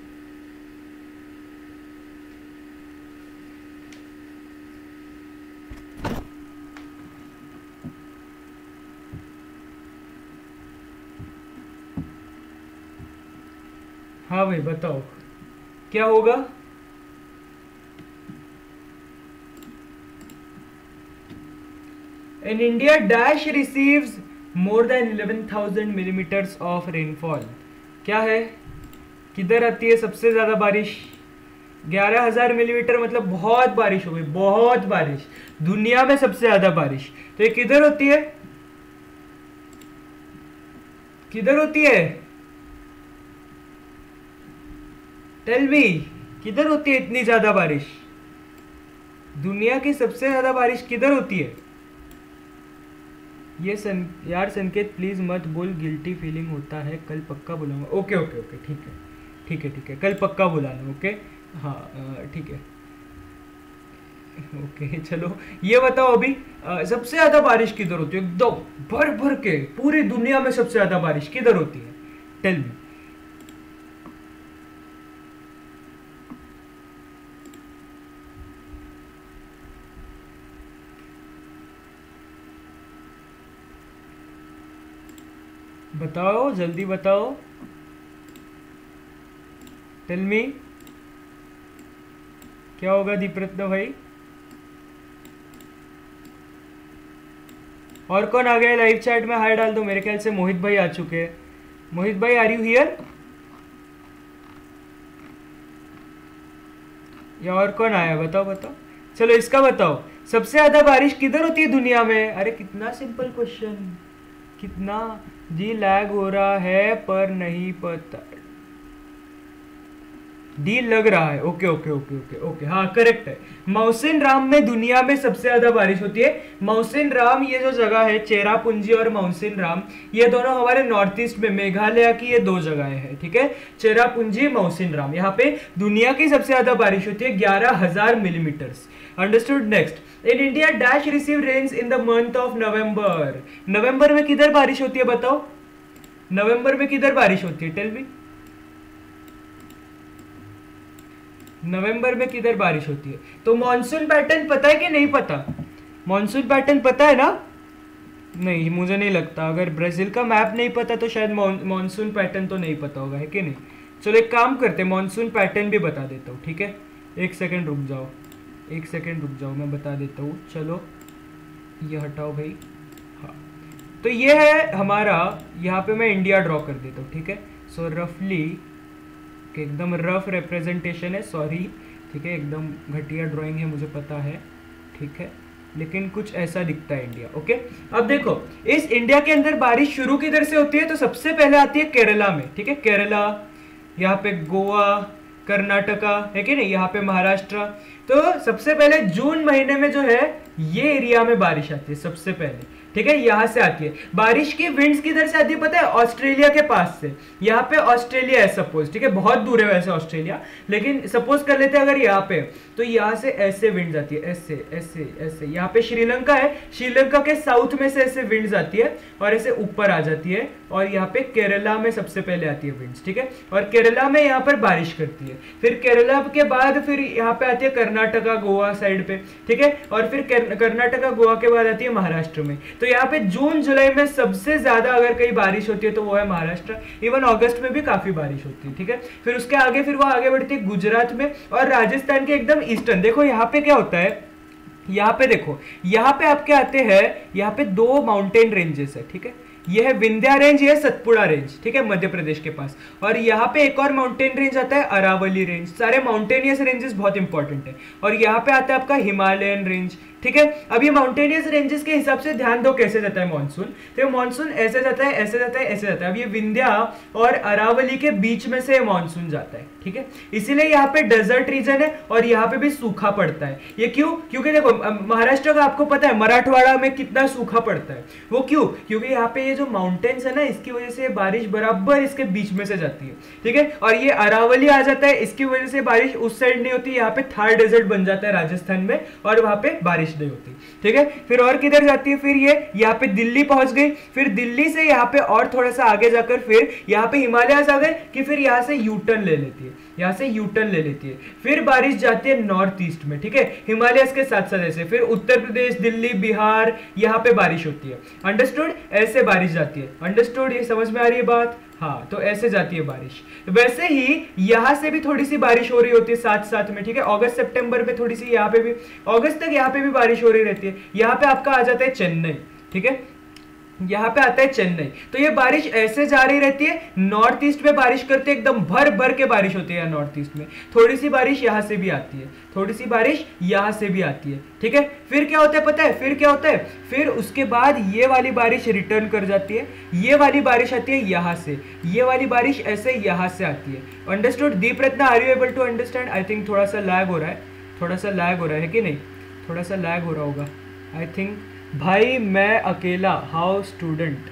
हाँ भाई बताओ क्या होगा? In India, dash receives more than 11,000 millimeters of rainfall. क्या है? किधर आती है सबसे ज्यादा बारिश? 11,000 मिलीमीटर, मतलब बहुत बारिश हो गई, बहुत बारिश, दुनिया में सबसे ज्यादा बारिश। तो ये किधर होती है? किधर होती है? टेल मी, किधर होती है इतनी ज्यादा बारिश? दुनिया की सबसे ज्यादा बारिश किधर होती है? ये यार संकेत प्लीज मत बोल, गिल्टी फीलिंग होता है, कल पक्का बुलाऊंगा। ओके ठीक है, कल पक्का बुलाना। ओके हाँ ठीक है। ओके चलो ये बताओ अभी सबसे ज्यादा बारिश किधर होती है? एकदम भर भर के पूरी दुनिया में सबसे ज्यादा बारिश किधर होती है? Tell me. बताओ जल्दी बताओ, टेल मी क्या होगा दीपरत्न भाई। और कौन आ गया लाइव चैट में, हाय डाल दो। मेरे ख्याल से मोहित भाई आ चुके हैं। मोहित भाई आर यू हियर, या और कौन आया, बताओ बताओ। चलो इसका बताओ, सबसे ज्यादा बारिश किधर होती है दुनिया में। अरे कितना सिंपल क्वेश्चन, कितना जी लैग हो रहा है पर नहीं पता, डी लग रहा है। Okay okay okay okay okay, हाँ करेक्ट है। मौसिन राम में दुनिया में सबसे ज्यादा बारिश होती है। मौसिन राम ये जो जगह है, चेरापूंजी और मौसिन राम, ये दोनों हमारे नॉर्थ ईस्ट में मेघालय की ये दो जगहें हैं, ठीक है। चेरापूंजी मौसिन राम, यहाँ पे दुनिया की सबसे ज्यादा बारिश होती है 11,000 millimetres. Understood. Next, in India dash receive rains in the month of November. नवंबर में किधर बारिश होती है बताओ, नवंबर में किधर बारिश होती है, टेल मी। नवंबर में किधर बारिश होती है। तो मॉनसून पैटर्न पता है कि नहीं पता, मॉनसून पैटर्न पता है ना। नहीं मुझे नहीं लगता, अगर ब्राजील का मैप नहीं पता तो शायद मॉनसून पैटर्न तो नहीं पता होगा, है कि नहीं। चलो एक काम करते, मॉनसून पैटर्न भी बता देता हूँ, ठीक है। एक सेकेंड रुक जाओ, एक सेकेंड रुक जाओ, मैं बता देता हूँ। चलो ये हटाओ भाई, हाँ। तो ये है हमारा, यहाँ पे मैं इंडिया ड्रॉ कर देता हूँ, ठीक है। सो रफली एकदम रफ रिप्रेजेंटेशन है, सॉरी, ठीक है। एकदम घटिया ड्राइंग है मुझे पता है, ठीक है, लेकिन कुछ ऐसा दिखता है इंडिया। ओके, अब देखो इस इंडिया के अंदर बारिश शुरू किधर से होती है, तो सबसे पहले आती है केरला में, ठीक है। केरला, यहाँ पे गोवा, कर्नाटका, है कि नहीं, यहाँ पे महाराष्ट्र। तो सबसे पहले जून महीने में जो है ये एरिया में बारिश आती है सबसे पहले, ठीक है। यहां से आती है बारिश की। विंड्स किधर से आती है पता है, ऑस्ट्रेलिया के पास से। यहाँ पे ऑस्ट्रेलिया है सपोज, ठीक है, बहुत दूर है वैसे ऑस्ट्रेलिया, लेकिन सपोज कर लेते हैं अगर यहाँ पे, तो यहाँ से ऐसे विंड्स आती है, ऐसे ऐसे ऐसे। यहाँ पे श्रीलंका है, श्रीलंका के साउथ में से ऐसे विंड्स आती है और ऐसे ऊपर आ जाती है, और यहाँ पे केरला में सबसे पहले आती है विंड्स, ठीक है। और केरला में यहाँ पर बारिश करती है। फिर केरला के बाद फिर यहाँ पे आती है कर्नाटका गोवा साइड पे, ठीक है। और फिर कर्नाटका गोवा के बाद आती है महाराष्ट्र में। तो यहाँ पे जून जुलाई में सबसे ज्यादा अगर कहीं बारिश होती है तो वो है महाराष्ट्र। इवन अगस्त में भी काफी बारिश होती है, ठीक है। फिर उसके आगे फिर वो आगे बढ़ती है गुजरात में और राजस्थान के एकदम ईस्टर्न। देखो यहाँ पे क्या होता है, यहाँ पे देखो, यहाँ पे आपके आते हैं, यहाँ पे दो माउंटेन रेंजेस है, ठीक है। ये है विंध्या रेंज, ये है सतपुड़ा रेंज, ठीक है, मध्य प्रदेश के पास। और यहाँ पे एक और माउंटेन रेंज आता है अरावली रेंज। सारे माउंटेनियस रेंजेस बहुत इंपॉर्टेंट है। और यहाँ पे आता है आपका हिमालयन रेंज, ठीक है। अब ये माउंटेनियस रेंजेस के हिसाब से ध्यान दो कैसे जाता है मानसून। तो मानसून ऐसे जाता है, ऐसे जाता है, ऐसे जाता है। अब ये विंध्या और अरावली के बीच में से मानसून जाता है, ठीक है। इसीलिए यहाँ पे डेजर्ट रीजन है और यहाँ पे भी सूखा पड़ता है। ये क्यों, क्योंकि देखो महाराष्ट्र का आपको पता है मराठवाड़ा में कितना सूखा पड़ता है। वो क्यों, क्योंकि यहाँ पे ये जो माउंटेन्स है ना, इसकी वजह से बारिश बराबर इसके बीच में से जाती है, ठीक है। और ये अरावली आ जाता है, इसकी वजह से बारिश उस साइड नहीं होती, यहाँ पे थार डेजर्ट बन जाता है राजस्थान में, और वहां पे बारिश नहीं होती, ठीक है। फिर और किधर जाती है, फिर ये यहाँ पे दिल्ली पहुंच गई। फिर दिल्ली से यहाँ पे और थोड़ा सा आगे जाकर फिर यहाँ पे हिमालय आ गए कि फिर यहाँ से यू टर्न ले लेती है, यहाँ से यू टर्न ले लेती है। फिर बारिश जाती है नॉर्थ ईस्ट में, ठीक है, हिमालय के साथ साथ ऐसे। फिर उत्तर प्रदेश, दिल्ली, बिहार, यहाँ पे बारिश होती है। अंडरस्टूड, ऐसे बारिश जाती है। अंडरस्टूड, ये समझ में आ रही है बात। हाँ, तो ऐसे जाती है बारिश। वैसे ही यहाँ से भी थोड़ी सी बारिश हो रही होती है साथ साथ में, ठीक है। अगस्त सितंबर में थोड़ी सी यहाँ पे भी, अगस्त तक यहाँ पे भी बारिश हो रही रहती है। यहाँ पे आपका आ जाता है चेन्नई, ठीक है, यहाँ पे आता है चेन्नई। तो ये बारिश ऐसे जा रही रहती है। नॉर्थ ईस्ट में बारिश करते हैं, एकदम भर भर के बारिश होती है नॉर्थ ईस्ट में। थोड़ी सी बारिश यहाँ से भी आती है, थोड़ी सी बारिश यहाँ से भी आती है, ठीक है। फिर क्या होता है पता है, फिर क्या होता है, फिर उसके बाद ये वाली बारिश रिटर्न कर जाती है। ये वाली बारिश आती है यहाँ से, ये वाली बारिश ऐसे यहाँ से आती है। Understood. Deepratna, are you able to understand. I think थोड़ा सा लैग हो रहा है, थोड़ा सा लैग हो रहा है कि नहीं, थोड़ा सा लैग हो रहा होगा आई थिंक। भाई मैं अकेला, हाउ स्टूडेंट,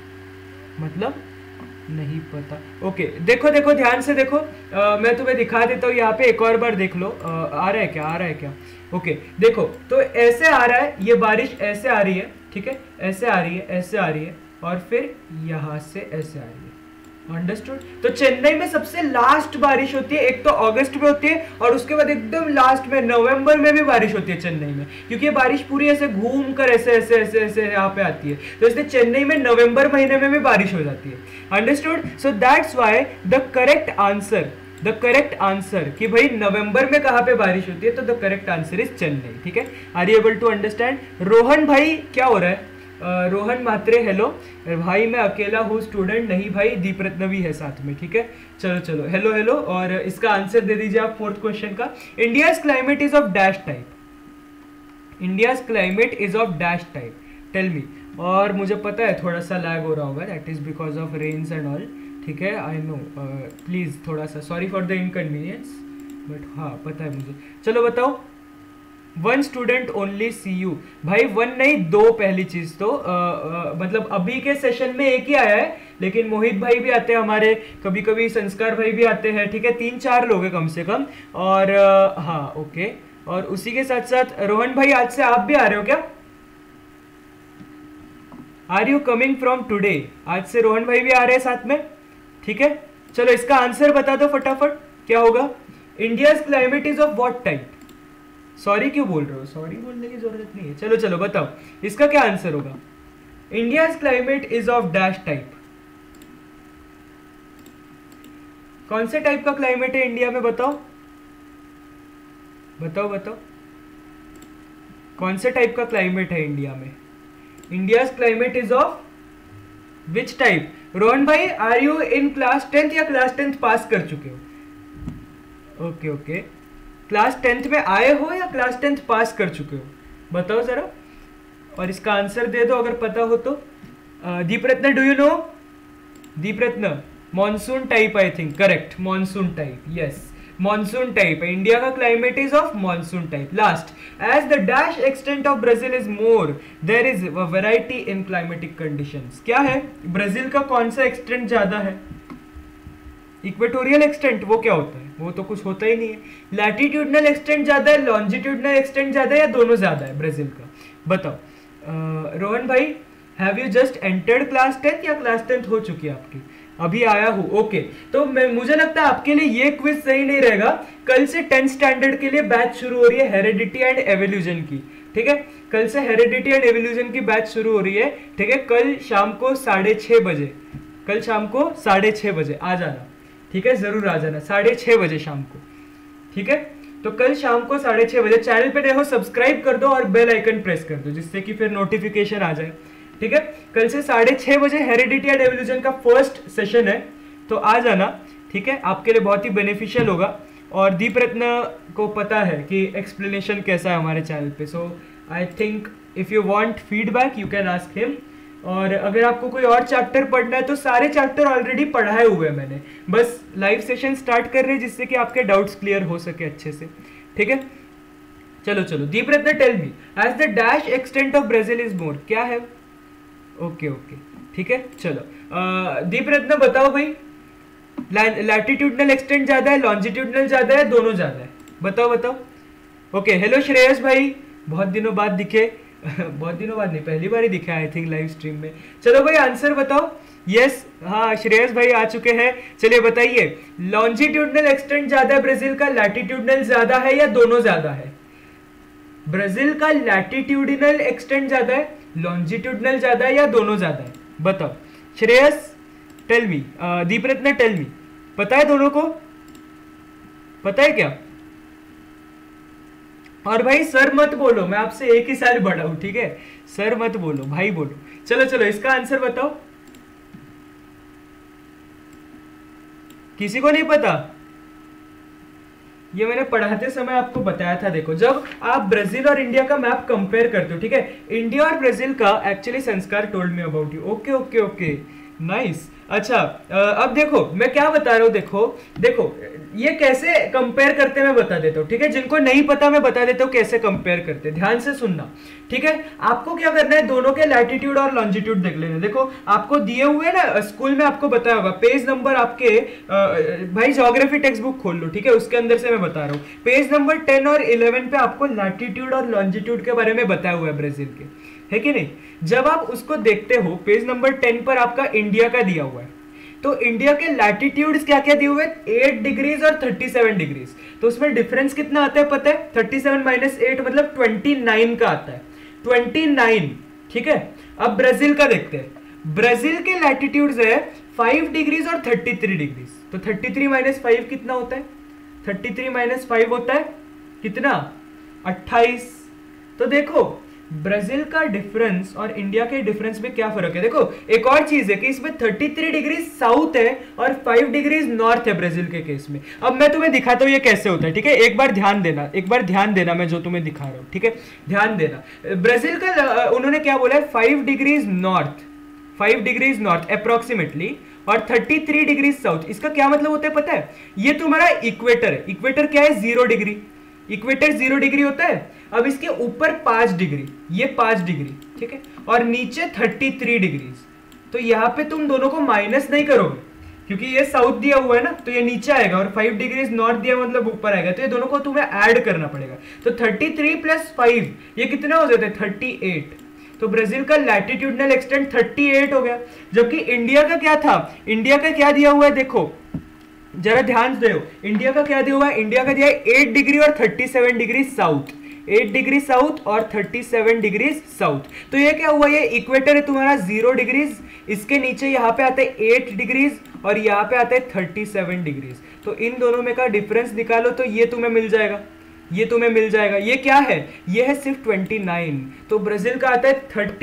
मतलब नहीं पता। ओके, देखो देखो ध्यान से देखो, मैं तुम्हें दिखा देता हूँ। यहाँ पे एक और बार देख लो, आ रहा है क्या, आ रहा है क्या। ओके देखो, तो ऐसे आ रहा है, ये बारिश ऐसे आ रही है, ठीक है, ऐसे आ रही है, ऐसे आ रही है, और फिर यहाँ से ऐसे आ रही है, अंडरस्टूड। तो चेन्नई में सबसे लास्ट बारिश होती है, एक तो अगस्त में होती है और उसके बाद एकदम लास्ट में नवंबर में भी बारिश होती है चेन्नई में, क्योंकि ये बारिश पूरी ऐसे घूम कर ऐसे ऐसे ऐसे ऐसे यहाँ पे आती है, तो इसलिए चेन्नई में नवंबर महीने में भी बारिश हो जाती है। Understood. So that's why the correct answer कि भाई नवंबर में कहाँ पे बारिश होती है, तो the correct answer is Chennai. ठीक है, are you able to understand? Rohan भाई क्या हो रहा है? रोहन मात्रे हेलो भाई, मैं अकेला हूँ स्टूडेंट नहीं भाई, दीप रत्न भी है साथ में। ठीक है, चलो चलो हेलो हेलो। और इसका आंसर दे दीजिए आप फोर्थ क्वेश्चन का। India's climate is of dash type, India's climate is of dash type, tell me. और मुझे पता है थोड़ा सा लैग हो रहा होगा, that is because of rains and all. ठीक है, आई नो, प्लीज थोड़ा सा sorry for the inconvenience, but हाँ पता है मुझे। चलो बताओ। One student only see you, भाई वन नहीं दो, पहली चीज तो मतलब अभी के सेशन में एक ही आया है, लेकिन मोहित भाई भी आते हैं हमारे, कभी कभी संस्कार भाई भी आते हैं। ठीक है, 3-4 लोग हैं कम से कम। और हाँ ओके, और उसी के साथ साथ रोहन भाई आज से आप भी आ रहे हो क्या? Are you coming from today? आज से रोहन भाई भी आ रहे हैं साथ में। ठीक है, चलो इसका आंसर बता दो फटाफट, क्या होगा? India's climate is of what type? Sorry क्यों बोल रहे हो? सॉरी बोलने की जरूरत नहीं है। चलो चलो बताओ इसका क्या आंसर होगा। India's climate is of dash type, कौन से टाइप का क्लाइमेट है इंडिया में? बताओ बताओ बताओ, कौन से टाइप का क्लाइमेट है इंडिया में? India's climate is of which type? Rohan भाई are you in class 10th या क्लास 10th पास कर चुके हो? ओके ओके, क्लास 10th में आए हो या क्लास 10th पास कर चुके हो? बताओ जरा, और इसका आंसर दे दो अगर पता हो तो। Deepratna, do you know? Deepratna, monsoon type I think, correct, monsoon type, yes monsoon type है। इंडिया का climate is of monsoon type. Last, as the dash extent of Brazil is more there is variety in climatic conditions. क्या है? Brazil का कौन सा extent ज्यादा है? Equatorial extent, वो क्या होता है? वो तो कुछ होता ही नहीं है। लैटिट्यूडनल एक्सटेंट ज्यादा है, लॉन्जिट्यूडनल एक्सटेंट ज्यादा है, या दोनों ज्यादा है ब्राजील का? बताओ। रोहन भाई, have you just entered class 10th या क्लास 10th हो चुकी है आपकी? अभी आया हूँ, ओके। तो मुझे लगता है आपके लिए ये क्विज सही नहीं रहेगा। कल से 10th स्टैंडर्ड के लिए बैच शुरू हो रही है हेरेडिटी एंड एवोल्यूशन की। ठीक है, कल से हेरेडिटी एंड एवोल्यूशन की बैच शुरू हो रही है। ठीक है, कल शाम को 6:30 बजे, कल शाम को 6:30 बजे आ जाना। ठीक है, जरूर आ जाना 6:30 बजे शाम को। ठीक है, तो कल शाम को 6:30 बजे चैनल पे देखो, सब्सक्राइब कर दो और बेल आइकन प्रेस कर दो, जिससे कि फिर नोटिफिकेशन आ जाए। ठीक है, कल से 6:30 बजे हेरिडिटी एंड एवोल्यूशन का फर्स्ट सेशन है, तो आ जाना। ठीक है, आपके लिए बहुत ही बेनिफिशियल होगा। और दीप रत्न को पता है कि एक्सप्लेनेशन कैसा है हमारे चैनल पे, so I think if you want feedback you can ask him. और अगर आपको कोई और चैप्टर पढ़ना है तो सारे चैप्टर ऑलरेडी पढ़ाए हुए हैं मैंने, बस लाइव सेशन स्टार्ट कर रहे हैं जिससे कि आपके डाउट्स क्लियर हो सके अच्छे से। ठीक है, चलो चलो। Deepratna, tell me, as the dash extent of Brazil is more, क्या है? ओके ओके, ठीक है, चलो। दीप रत्न बताओ भाई, लैटिट्यूडनल एक्सटेंट ज्यादा है, लॉन्जिट्यूडनल ज्यादा है, दोनों ज्यादा है? बताओ बताओ। ओके, हेलो श्रेयस भाई, बहुत दिनों बाद दिखे। बहुत दिनों बाद नहीं, पहली बार ही दिखा आई थिंक लाइव स्ट्रीम में। चलो भाई आंसर बताओ। यस, हाँ श्रेयस भाई आ चुके हैं। चलिए बताइए, लॉन्जिट्यूडनल एक्सटेंट ज्यादा है ब्राजील का, लैटिट्यूडनल ज्यादा है, या दोनों ज्यादा है? ब्राजील का लैटिट्यूडनल एक्सटेंट ज्यादा है, लॉन्जिट्यूडनल ज्यादा है, या दोनों ज्यादा है? बताओ Shreyas, tell me. Deepratna, tell me, पता है दोनों को? पता है क्या? और भाई सर मत बोलो, मैं आपसे एक ही साल बड़ा हूं। ठीक है, सर मत बोलो, भाई बोलो। चलो चलो, इसका आंसर बताओ। किसी को नहीं पता? ये मैंने पढ़ाते समय आपको बताया था। देखो, जब आप ब्राजील और इंडिया का मैप कंपेयर करते हो, ठीक है, इंडिया और ब्राजील का, actually Sanskar told me about you. Okay okay okay, nice. अच्छा, अब देखो मैं क्या बता रहा हूँ। देखो देखो, ये कैसे कंपेयर करते हैं मैं बता देता हूँ। ठीक है, जिनको नहीं पता मैं बता देता हूँ कैसे कंपेयर करते हैं, ध्यान से सुनना। ठीक है, आपको क्या करना है, दोनों के लैटिट्यूड और लॉन्जिट्यूड देख लेना। देखो आपको दिए हुए ना, स्कूल में आपको बताया होगा, पेज नंबर आपके, भाई ज्योग्राफी टेक्स्ट बुक खोल लो। ठीक है, उसके अंदर से मैं बता रहा हूँ, पेज नंबर 10 और 11 पे आपको लैटिट्यूड और लॉन्जिट्यूड के बारे में बताया हुआ है ब्राजील के, है कि नहीं? जब आप उसको देखते हो, पेज नंबर 10 पर आपका इंडिया का दिया हुआ है, तो इंडिया के लैटिट्यूड्स क्या क्या दिए हुए, 8 डिग्रीज और 37 डिग्रीज। तो उसमें डिफरेंस कितना आता है पता है, 37 माइनस 8 मतलब 29 का आता है, 29। ठीक है, अब ब्राजील का देखते हैं। ब्राजील के लैटिट्यूड्स है 5 डिग्रीज और 33 डिग्रीज। तो 33 माइनस 5 कितना होता है, 33 माइनस 5 होता है कितना, 28। तो देखो ब्राजील का डिफरेंस और इंडिया के डिफरेंस में क्या फर्क है। देखो एक और चीज है कि इसमें 33 डिग्री साउथ है और 5 डिग्री नॉर्थ है ब्राजील के केस में। अब मैं तुम्हें दिखाता हूं ये कैसे होता है। ठीक है, एक बार ध्यान देना, एक बार ध्यान देना मैं जो तुम्हें दिखा रहा हूं। ठीक है, ध्यान देना। ब्राजील का उन्होंने क्या बोला है, 5 degrees north, 5 degrees north approximately और 33 डिग्री साउथ। इसका क्या मतलब होता है पता है, ये तुम्हारा इक्वेटर है। इक्वेटर क्या है, 0 डिग्री। इक्वेटर 0 डिग्री होता है। अब इसके ऊपर 5 डिग्री, ये 5 डिग्री, ठीक है, और नीचे 33 डिग्रीज। तो यहां पे तुम दोनों को माइनस नहीं करोगे क्योंकि ये साउथ दिया हुआ है ना, तो ये नीचे आएगा और 5 डिग्रीज नॉर्थ दिया मतलब ऊपर आएगा। तो ये दोनों को तुम्हें ऐड करना पड़ेगा। तो 33 प्लस 5 ये कितना हो जाता है, 38। तो ब्राजील का लैटिट्यूडनल एक्सटेंट 38 हो गया। जबकि इंडिया का क्या था, इंडिया का क्या दिया हुआ है, देखो जरा ध्यान दो। इंडिया का क्या दिया हुआ है, इंडिया का दिया है 8 डिग्री और 37 डिग्री साउथ, 8 डिग्री साउथ और 37 डिग्री साउथ। तो ये क्या हुआ, ये इक्वेटर है तुम्हारा 0 डिग्रीज, इसके नीचे यहाँ पे आता है 8 डिग्रीज और यहाँ पे आता है 37 डिग्रीज। तो इन दोनों में का डिफरेंस निकालो तो ये तुम्हें मिल जाएगा, ये तुम्हें मिल जाएगा। ये क्या है, ये है सिर्फ 29। तो ब्राजील का आता है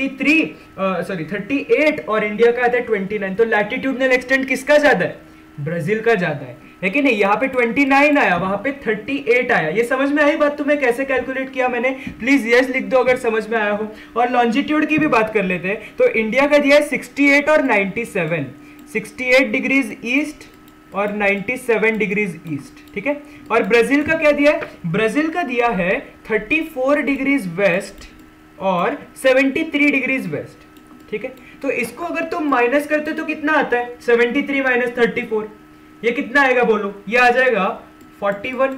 38 और इंडिया का आता है 29। तो लैटिट्यूडनल एक्सटेंट किसका ज्यादा है, ब्राजील का ज्यादा है कि नहीं। यहाँ पे 29 आया, वहां पे 38 आया। ये समझ में आई बात तुम्हें, कैसे कैलकुलेट किया मैंने, प्लीज यस लिख दो अगर समझ में आया हो। और लॉन्जिट्यूड की भी बात कर लेते हैं। तो इंडिया का दिया है 68 और 97, 68 डिग्रीज ईस्ट और 97 डिग्रीज ईस्ट। ठीक है, और ब्राजील का क्या दिया है, ब्राजील का दिया है 34 डिग्रीज वेस्ट और 73 डिग्रीज वेस्ट। ठीक है, तो इसको अगर तुम माइनस करते तो कितना आता है, 73 माइनस 34, ये कितना आएगा बोलो, ये आ जाएगा 41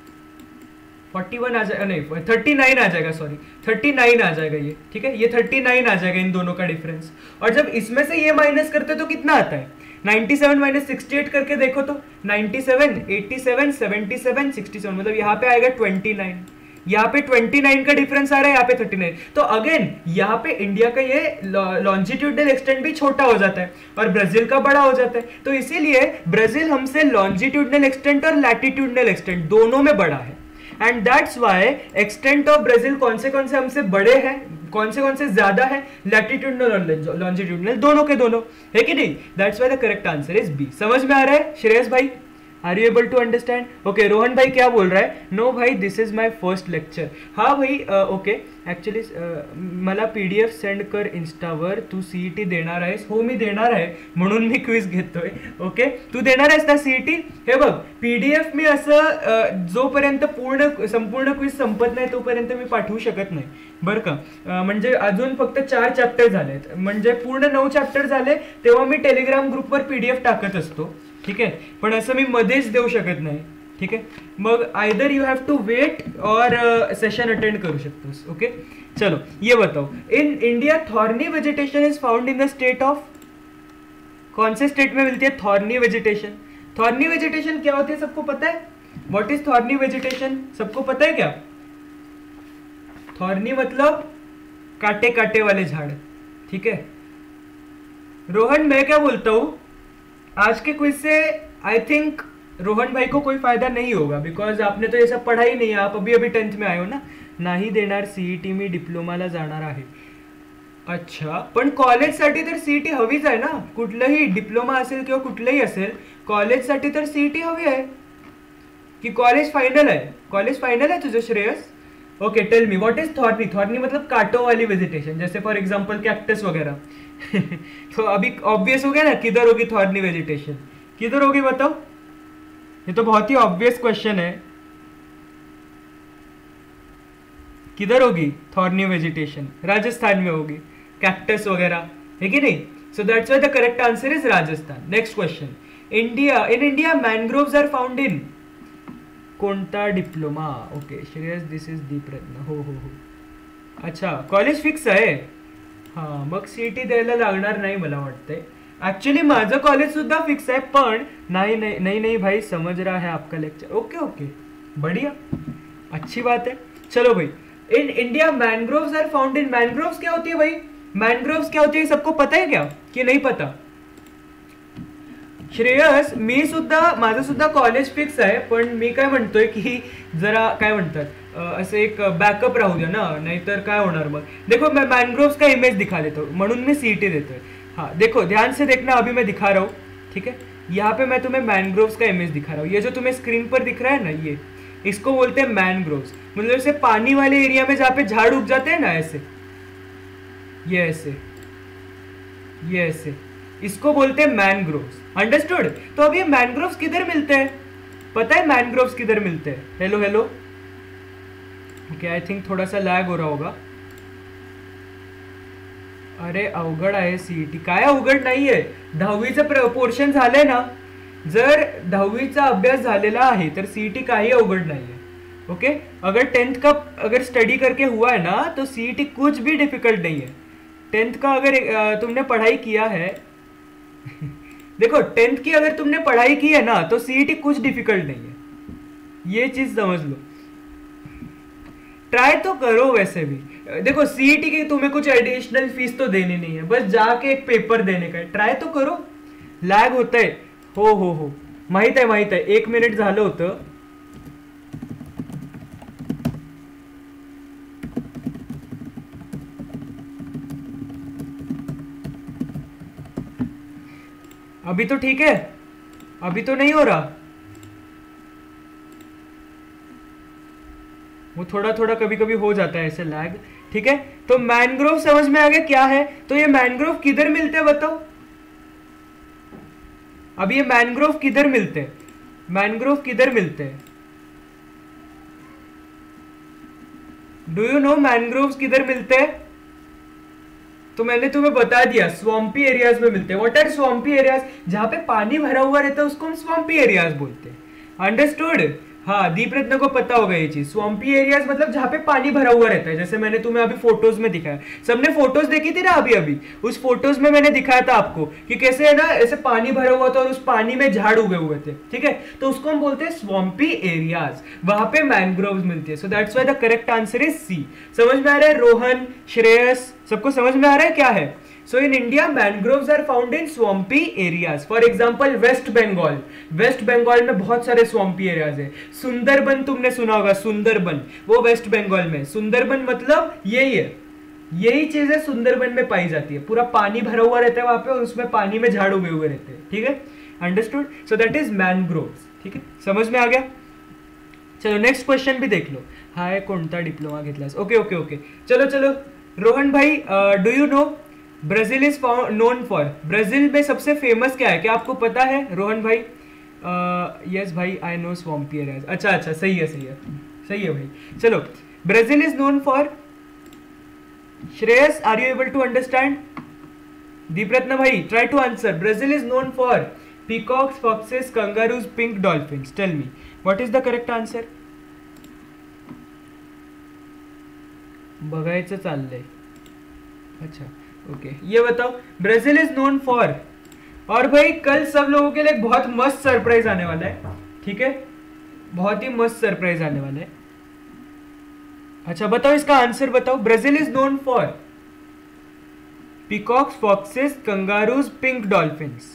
आ जाएगा, नहीं 39 आ जाएगा, सॉरी 39 आ जाएगा ये। ठीक है, ये 39 आ जाएगा इन दोनों का डिफरेंस। और जब इसमें से ये माइनस करते तो कितना आता है, 97 माइनस 68 करके देखो तो 97, 87, 77, 67 मतलब यहाँ पे आएगा 29। यहाँ पे 29 का डिफरेंस आ रहा है, यहाँ पे 39। तो अगेन यहाँ पे इंडिया का ये लॉन्जिट्यूडनल एक्सटेंट भी छोटा हो जाता है और ब्राजील का बड़ा हो जाता है। तो इसीलिए ब्राजील हमसे लॉन्जिट्यूडनल एक्सटेंट और लैटिट्यूडनल एक्सटेंट दोनों में बड़ा है। And that's why extent of Brazil कौन से हमसे बड़े हैं, कौन से ज्यादा है, लैटिट्यूडनल और लॉन्जिट्यूडनल दोनों के दोनों, है कि नहीं। That's why the correct answer is B. समझ में आ रहा है श्रेयस भाई, are you able to understand. Okay, Rohan भाई क्या बोल रहा है, नो भाई this is my first lecture. हाँ भाई ओके, ॲक्च्युली मला PDF सेंड कर इंस्टावर, तू CET देणार आहेस, हो मी देणार आहे म्हणून मी क्विज घेतोय। ओके, तू देणार आहेस ना CET, हे बघ PDF मी असं जोपर्यंत संपूर्ण क्विज संपत नाही तोपर्यंत मी पाठवू शकत नाही बरं का। म्हणजे अजून फक्त 4 चॅप्टर झालेत, म्हणजे पूर्ण 9 चॅप्टर झाले तेव्हा मी टेलिग्राम ग्रुपवर PDF टाकत असतो। ठीक है, पण असं मी मध्येच देऊ शकत नाही। ठीक है, मग either you have to wait or session attend करू शकतोस। ओके, चलो ये बताओ, in India thorny vegetation is found in the state of, कौन से स्टेट में मिलती है थॉर्नी वेजिटेशन। थॉर्नी वेजिटेशन क्या होती है सबको पता है, व्हाट इज थॉर्नी वेजिटेशन, सबको पता है क्या। थॉर्नी मतलब काटे काटे वाले झाड़। ठीक है रोहन, मैं क्या बोलता हूं, आज के क्विज से आई थिंक रोहन भाई को कोई फायदा नहीं होगा, बिकॉज आपने तो ये सब पढ़ा ही नहीं है, आप अभी 10th में आए हो ना। नाही देणार CET, मी डिप्लोमाला जाणार आहे। अच्छा, पण कॉलेजसाठी तर CET हवीच आहे ना, कुठलंही डिप्लोमा असेल किंवा कुठलंही असेल, कॉलेजसाठी तर CET हवी आहे की कॉलेज फाइनल आहे, कॉलेज फाइनल है तुझे Shreyas. Okay tell me what is thorny. Thorny मतलब कांटों वाली वेजिटेशन, जैसे फॉर एग्जांपल कैक्टस वगैरह। तो अभी ऑब्वियस हो गया ना, किधर होगी थॉर्नी वेजिटेशन, किधर होगी बताओ। ये तो बहुत ही ऑब्वियस क्वेश्चन है, किधर होगी थॉर्नी वेजिटेशन, राजस्थान में होगी, कैक्टस वगैरह, है कि नहीं। So that's why the correct answer is Rajasthan. Next question, in India mangroves are found in कोणता diploma. Okay Shreyas, this is Deepratna, हो हो हो, अच्छा कॉलेज फिक्स आहे, हां मग CET द्यायला लागणार नाही मला वाटतंय। ऍक्च्युली माझं कॉलेज सुद्धा फिक्स आहे, पण नहीं नहीं नहीं नहीं भाई, समझ रहा है आपका लेक्चर, ओके ओके, बढ़िया, अच्छी बात है। चलो भाई, in India mangroves are found in, mangroves क्या होती है भाई, मैनग्रोव्स क्या होती है सबको पता है क्या कि नहीं पता? श्रेयस, मी सुद्धा, माझं सुद्धा कॉलेज फिक्स आहे, पण मी काय म्हणतोय की जरा काय म्हणतात असं एक बॅकअप राहू द्या ना, नाहीतर काय होणार मग। देखो मैं मैनग्रोव्स का इमेज दिखा देता हूँ, म्हणून मैं सीईटी देतोय। हाँ देखो ध्यान से देखना, अभी मैं दिखा रहा हूँ, ठीक है, यहाँ पे मैं तुम्हें मैनग्रोव्स का इमेज दिखा रहा हूँ। ये जो तुम्हें स्क्रीन पर दिख रहा है ना, ये इसको बोलते हैं मैनग्रोव्स, मतलब जैसे पानी वाले एरिया में जहाँ पे झाड़ उग जाते हैं ना, ऐसे, ये ऐसे, ये ऐसे, इसको बोलते हैं मैनग्रोव्स, अंडरस्टूड? तो अब ये मैनग्रोव्स किधर मिलते हैं, पता है मैनग्रोव्स किधर मिलते हैं? Hello hello, okay, I think थोड़ा सा लैग हो रहा होगा। अरे अवघड आहे सीईटी, काय अवघड नाहीये, 10वीचं पोर्शन झालंय ना, जर 10वीचा अभ्यास झालेला आहे तर सीईटी काही अवघड नाहीये, ओके। अगर 10th का अगर स्टडी करके हुआ है ना, तो सीईटी कुछ भी डिफिकल्ट नहीं है। 10th का अगर तुमने पढ़ाई किया है देखो 10th की अगर तुमने पढ़ाई की है ना, तो सीईटी कुछ डिफिकल्ट नहीं है, ये चीज समझ लो। ट्राई तो करो वैसे भी, देखो सीईटी की तुम्हें कुछ एडिशनल फीस तो देनी नहीं है, बस जाके एक पेपर देने का है, ट्राई तो करो। लॅग होतंय, हो माहित आहे, 1 मिनिट झालं होतं। अभी तो ठीक है, अभी तो नहीं हो रहा, वो थोड़ा थोड़ा कभी कभी हो जाता है ऐसे लैग, ठीक है। तो मैनग्रोव समझ में आ गया क्या है? तो ये मैनग्रोव किधर मिलते हैं बताओ, अब ये मैनग्रोव किधर मिलते हैं, मैनग्रोव किधर मिलते हैं, डू यू नो मैनग्रोव्स किधर मिलते हैं? तो मैंने तुम्हें बता दिया, स्वम्पी एरियाज में मिलते हैं। What are swampy areas? जहां पे पानी भरा हुआ रहता है उसको हम स्वम्पी एरियाज बोलते हैं, अंडरस्टूड? हाँ, दीपरत्न को पता होगा ये चीज। स्वम्पी एरियाज मतलब जहां पे पानी भरा हुआ रहता है, जैसे मैंने तुम्हें अभी फोटोज में दिखाया, सबने फोटोज देखी थी ना अभी, उस फोटोज में मैंने दिखाया था आपको कि कैसे है ना, ऐसे पानी भरा हुआ था और उस पानी में झाड़ उगे हुए थे, ठीक है, तो उसको हम बोलते हैं स्वम्पी एरियाज, वहां पे मैनग्रोव्स मिलती है। So that's why the correct answer is C. समझ में आ रहा है रोहन, श्रेयस, सबको समझ में आ रहा है क्या है? So in India, mangroves are found in swampy areas. For example, West Bengal. West Bengal में बहुत सारे swampy areas है। सुंदरबन तुमने सुना होगा, सुंदरबन, वो वेस्ट बंगाल में। सुंदरबन मतलब यही है, यही चीज है, सुंदरबन में पाई जाती है। पूरा पानी भरा हुआ रहता है वहां पे और उसमें पानी में झाड़ उगे हुए रहते हैं, ठीक है, understood? So that is mangroves, ठीक है, समझ में आ गया? चलो नेक्स्ट क्वेश्चन भी देख लो। हाय, कोणता डिप्लोमा घेतलास? ओके ओके ओके, चलो चलो। रोहन भाई, do you know Brazil is known for, Brazil में सबसे फेमस क्या है, क्या आपको पता है रोहन भाई? यस भाई, आई नो स्वम्पी एरियाज। अच्छा अच्छा, सही है सही है सही है भाई। चलो, Brazil is known for, Shreyas are you able to understand? Deepratna भाई, try to answer. Brazil is known for peacocks, foxes, kangaroos, pink dolphins. Tell me what is the correct answer? बघायचं चाललंय, अच्छा ओके, ये बताओ ब्राजील इज नोन फॉर। और भाई कल सब लोगों के लिए एक बहुत मस्त सरप्राइज आने वाला है, ठीक है, बहुत ही मस्त सरप्राइज आने वाला है। अच्छा बताओ, इसका आंसर बताओ। Brazil is known for peacocks, foxes, kangaroos, pink dolphins.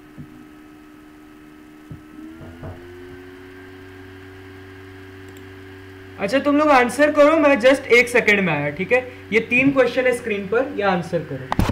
अच्छा तुम लोग आंसर करो, मैं जस्ट 1 सेकेंड में आया, ठीक है। ये 3 क्वेश्चन है स्क्रीन पर, ये आंसर करो।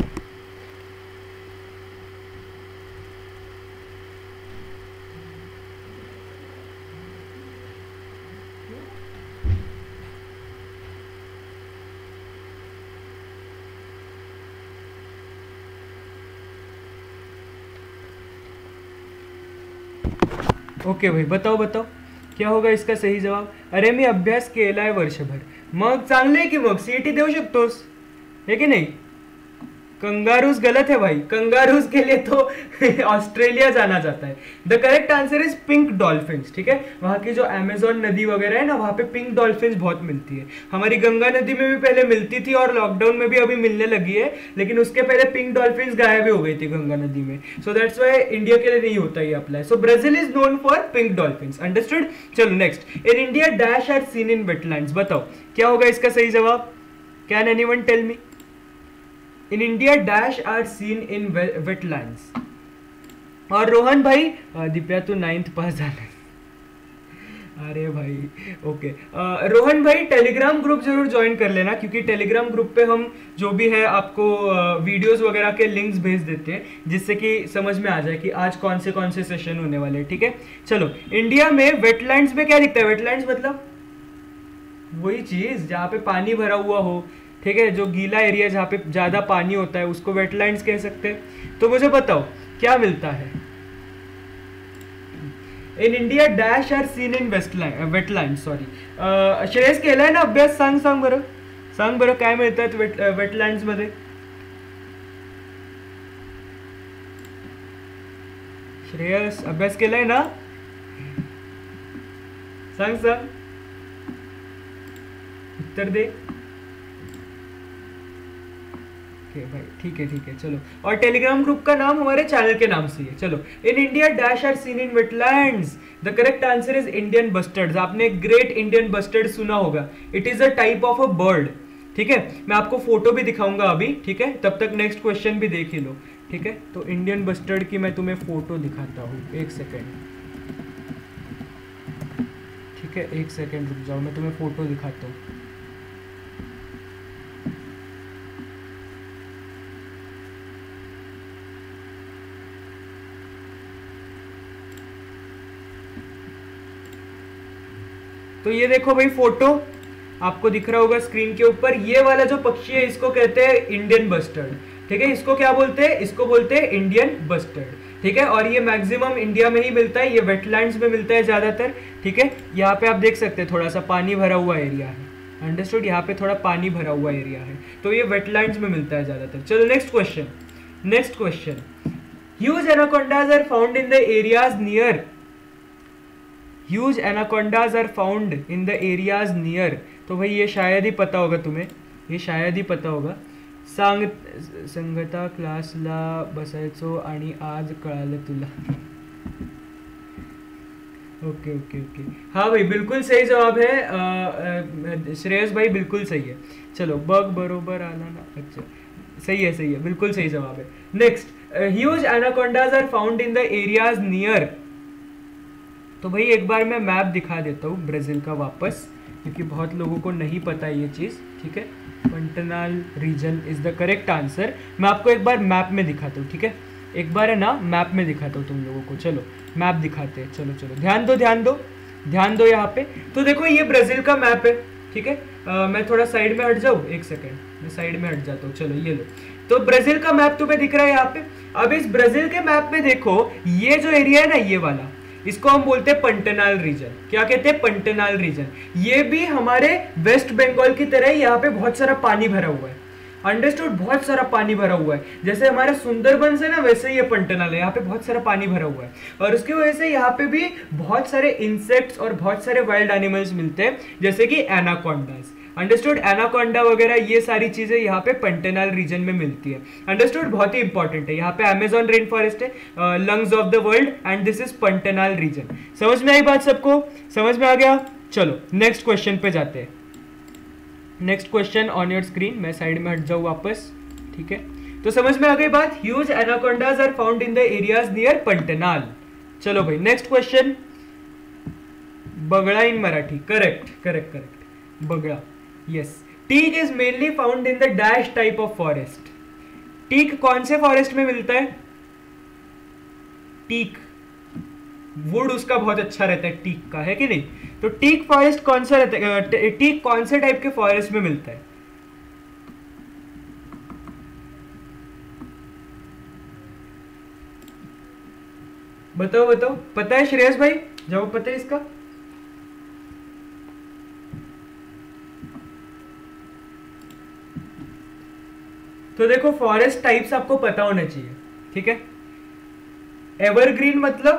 ओके भाई, बताओ बताओ क्या होगा इसका सही जवाब? अरे मी अभ्यास केलाय वर्षभर, मग चांगले की मग सीईटी देऊ शकतोस, हे की नाही? कंगारूस गलत है भाई, कंगारूस के लिए तो ऑस्ट्रेलिया जाना जाता है। The correct answer is pink dolphins, ठीक है। वहां की जो अमेजोन नदी वगैरह है ना, वहां पे पिंक डॉल्फिन्स बहुत मिलती है। हमारी गंगा नदी में भी पहले मिलती थी और लॉकडाउन में भी अभी मिलने लगी है, लेकिन उसके पहले पिंक डॉल्फिन्स गायब हो गई थी गंगा नदी में। सो दैट्स व्हाई इंडिया के लिए नहीं होता ये apply. So Brazil is known for pink dolphins, understood. चलो next, in India dash are seen in wetlands, बताओ क्या होगा इसका सही जवाब? Can anyone tell me? In India dash are seen in wetlands. और रोहन भाई, दिव्या तो 9th पास जाना, अरे भाई ओके। रोहन भाई टेलीग्राम ग्रुप जरूर ज्वाइन कर लेना, क्योंकि टेलीग्राम ग्रुप पे हम जो भी है आपको वीडियोस वगैरह के लिंक्स भेज देते हैं, जिससे कि समझ में आ जाए कि आज कौन से सेशन होने वाले हैं, ठीक है। चलो, इंडिया में वेटलैंड्स में क्या दिखता है? वेटलैंड्स मतलब वही चीज जहाँ पे पानी भरा हुआ हो, ठीक है, जो गीला एरिया जहाँ पे ज्यादा पानी होता है उसको वेटलैंड्स कह सकते हैं। तो मुझे बताओ क्या मिलता है? In India dash are seen in wetland, sorry Shreyas केलाय ना अभ्यास? सांग बरं काय मिळतात वेटलँड्स मध्ये? श्रेयस अभ्यास केलाय ना? सांग उत्तर दे। भाई ठीक है चलो। और टेलीग्राम ग्रुप का नाम हमारे चैनल के नाम से है। चलो, in India dash are seen in wetlands, the correct answer is Indian bustards. आपने ग्रेट इंडियन बस्टर्ड सुना होगा, it is a type of a bird, ठीक है। मैं आपको फोटो भी दिखाऊंगा अभी, ठीक है, तब तक नेक्स्ट क्वेश्चन भी देख ही लो, ठीक है। तो इंडियन बस्टर्ड की मैं तुम्हें फोटो दिखाता हूँ, एक सेकेंड, ठीक है, एक सेकेंड रुक जाओ, मैं तुम्हें फोटो दिखाता हूँ। तो ये देखो भाई फोटो, आपको दिख रहा होगा स्क्रीन के ऊपर। ये वाला जो पक्षी है इसको कहते हैं इंडियन बस्टर्ड, ठीक है। इसको क्या बोलते हैं? इसको बोलते हैं इंडियन बस्टर्ड, ठीक है। और ये मैक्सिमम इंडिया में ही मिलता है, ये वेटलैंड्स में मिलता है ज्यादातर, ठीक है। यहाँ पे आप देख सकते हैं थोड़ा सा पानी भरा हुआ एरिया है, अंडरस्टूड। यहाँ पे थोड़ा पानी भरा हुआ एरिया है, तो ये वेटलैंड्स में मिलता है ज्यादातर। चलो next question. Huge anacondas are found in the areas near, huge anacondas are found in the areas near. तो भाई ये शायद ही पता होगा तुम्हें, ये शायद ही पता होगा। संगता क्लासला बसायचो आणि आज कळालं तुला। ओके ओके ओके, हाँ भाई बिल्कुल सही जवाब है श्रेयस भाई, बिल्कुल सही है। चलो, बग बरोबर आला ना, अच्छा सही है, बिल्कुल सही जवाब है। Next, huge anacondas are found in the areas near. तो भाई एक बार मैं मैप दिखा देता हूँ ब्राज़ील का वापस, क्योंकि बहुत लोगों को नहीं पता ये चीज़, ठीक है। Pantanal region is the correct answer. मैं आपको एक बार मैप में दिखाता हूँ, ठीक है, एक बार है ना मैप में दिखाता हूँ तुम लोगों को। चलो मैप दिखाते हैं, चलो ध्यान दो यहाँ पे। तो देखो ये ब्राज़ील का मैप है, ठीक है। मैं थोड़ा साइड में हट जाऊँ, एक सेकेंड, मैं साइड में हट जाता हूँ। चलो ये लो, तो ब्राज़ील का मैप तुम्हें दिख रहा है यहाँ पे। अब इस ब्राज़ील के मैप में देखो, ये जो एरिया है ना, ये वाला, इसको हम बोलते हैं पंटनाल रीजन। क्या कहते हैं? Pantanal region. ये भी हमारे वेस्ट बंगाल की तरह यहाँ पे बहुत सारा पानी भरा हुआ है, अंडरस्टूड, बहुत सारा पानी भरा हुआ है। जैसे हमारे सुंदरबन है ना, वैसे ही ये पंटनाल है, यहाँ पे बहुत सारा पानी भरा हुआ है। और उसकी वजह से यहाँ पे भी बहुत सारे इंसेक्ट्स और बहुत सारे वाइल्ड एनिमल्स मिलते हैं, जैसे कि एनाकोंडास, अंडरस्टूड। एनाकोंडा वगैरह ये सारी चीजें यहाँ पे पंटनाल रीजन में मिलती है, अंडरस्टूड। बहुत ही इंपॉर्टेंट है। यहाँ पे अमेजोन रेन फॉरेस्ट है, lungs of the world, and this is Pantanal region. समझ में आई बात? सबको समझ में आ गया? चलो नेक्स्ट क्वेश्चन पे जाते हैं। Next question on your screen, मैं साइड में हट जाऊँ वापस, ठीक है। तो समझ में आ गई बात, huge anacondas are found in the areas near Pantanal. चलो भाई नेक्स्ट क्वेश्चन, बगड़ा इन मराठी, करेक्ट, बगड़ा, yes. Teak is mainly found in the dash type of forest. Teak कौन से फॉरेस्ट में मिलता है? टीक वुड उसका बहुत अच्छा रहता है, टीक का, है कि नहीं? तो टीक फॉरेस्ट कौन सा रहता है? टीक कौन से टाइप के फॉरेस्ट में मिलता है? बताओ, पता है श्रेयस भाई? जवाब पता है इसका? तो तो देखो फॉरेस्ट टाइप्स आपको पता होने चाहिए, ठीक है। एवरग्रीन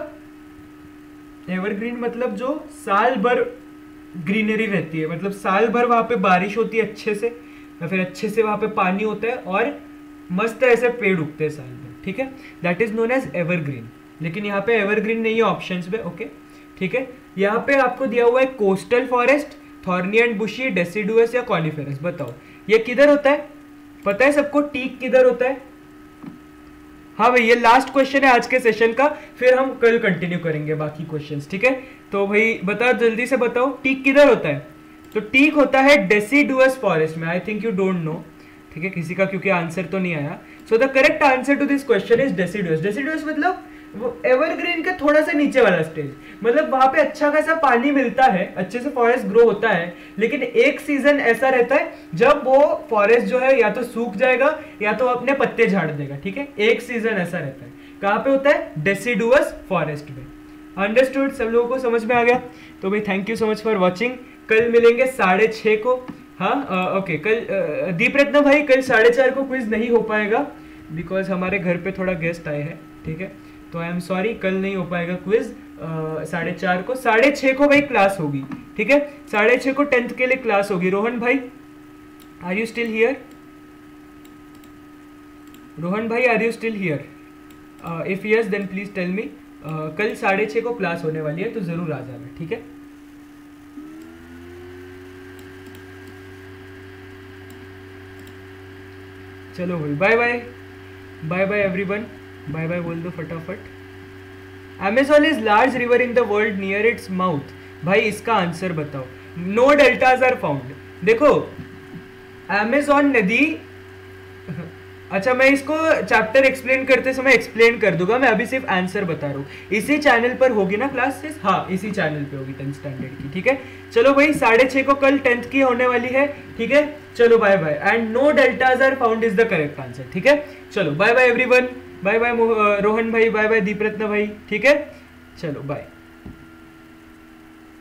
मतलब जो साल भर ग्रीनरी रहती है, मतलब साल भर वहां पे बारिश होती है अच्छे से, या फिर अच्छे से वहां पे पानी होता है और मस्त ऐसे पेड़ उगते हैं साल भर, ठीक है। That is known as evergreen. लेकिन यहाँ पे एवरग्रीन नहीं है ऑप्शंस में, ओके, ठीक है। यहाँ पे आपको दिया हुआ है coastal forest, thorny and bushy, deciduous या कॉनिफेरस। बताओ ये किधर होता है, पता है सबको टीक किधर होता है? हाँ भाई ये लास्ट क्वेश्चन है आज के सेशन का, फिर हम कल कंटिन्यू करेंगे बाकी क्वेश्चंस, ठीक है। तो भाई बताओ जल्दी से बताओ टीक किधर होता है? तो टीक होता है डेसिडुअस फॉरेस्ट में। I think you don't know, ठीक है, किसी का क्योंकि आंसर तो नहीं आया। So the correct answer to this question is deciduous. Deciduous मतलब वो एवरग्रीन के थोड़ा सा नीचे वाला स्टेज, मतलब वहां पे अच्छा खासा पानी मिलता है, अच्छे से फॉरेस्ट ग्रो होता है, लेकिन एक सीजन ऐसा रहता है जब वो फॉरेस्ट जो है या तो सूख जाएगा या तो अपने पत्ते झाड़ देगा, ठीक है। एक सीजन ऐसा रहता है। कहाँ पे होता है? डेसिडुअस फॉरेस्ट में। अंडरस्टूड? सब लोगों को समझ में आ गया? तो भाई thank you so much for watching. कल मिलेंगे 6:30 को। हाँ ओके, कल दीपरत्न भाई कल 4:30 को क्विज नहीं हो पाएगा बिकॉज हमारे घर पे थोड़ा गेस्ट आए हैं, ठीक है। तो आई एम सॉरी, कल नहीं हो पाएगा क्विज 4:30 को। 6:30 को भाई क्लास होगी, ठीक है। 6:30 को 10th के लिए क्लास होगी। रोहन भाई are you still here? Rohan भाई are you still here? If yes then please tell me. कल 6:30 को क्लास होने वाली है तो जरूर आ जाना, ठीक है। चलो भाई bye bye, bye bye everyone, bye bye बोल दो फटाफट। Amazon is large river in the world near its mouth. भाई इसका आंसर बताओ। No deltas are found. देखो अमेजोन नदी अच्छा मैं इसको चैप्टर एक्सप्लेन करते समय एक्सप्लेन कर दूंगा, मैं अभी सिर्फ आंसर बता रहा हूँ। इसी चैनल पर होगी ना क्लासेस? हाँ इसी चैनल पे होगी 10th स्टैंडर्ड की, ठीक है। चलो भाई 6:30 को कल 10th की होने वाली है, ठीक है। चलो bye bye. And no deltas are found is the correct answer, ठीक है। चलो bye bye everyone, bye bye Rohan भाई, बाय बाय दीपरत्न भाई, ठीक है। चलो बाय।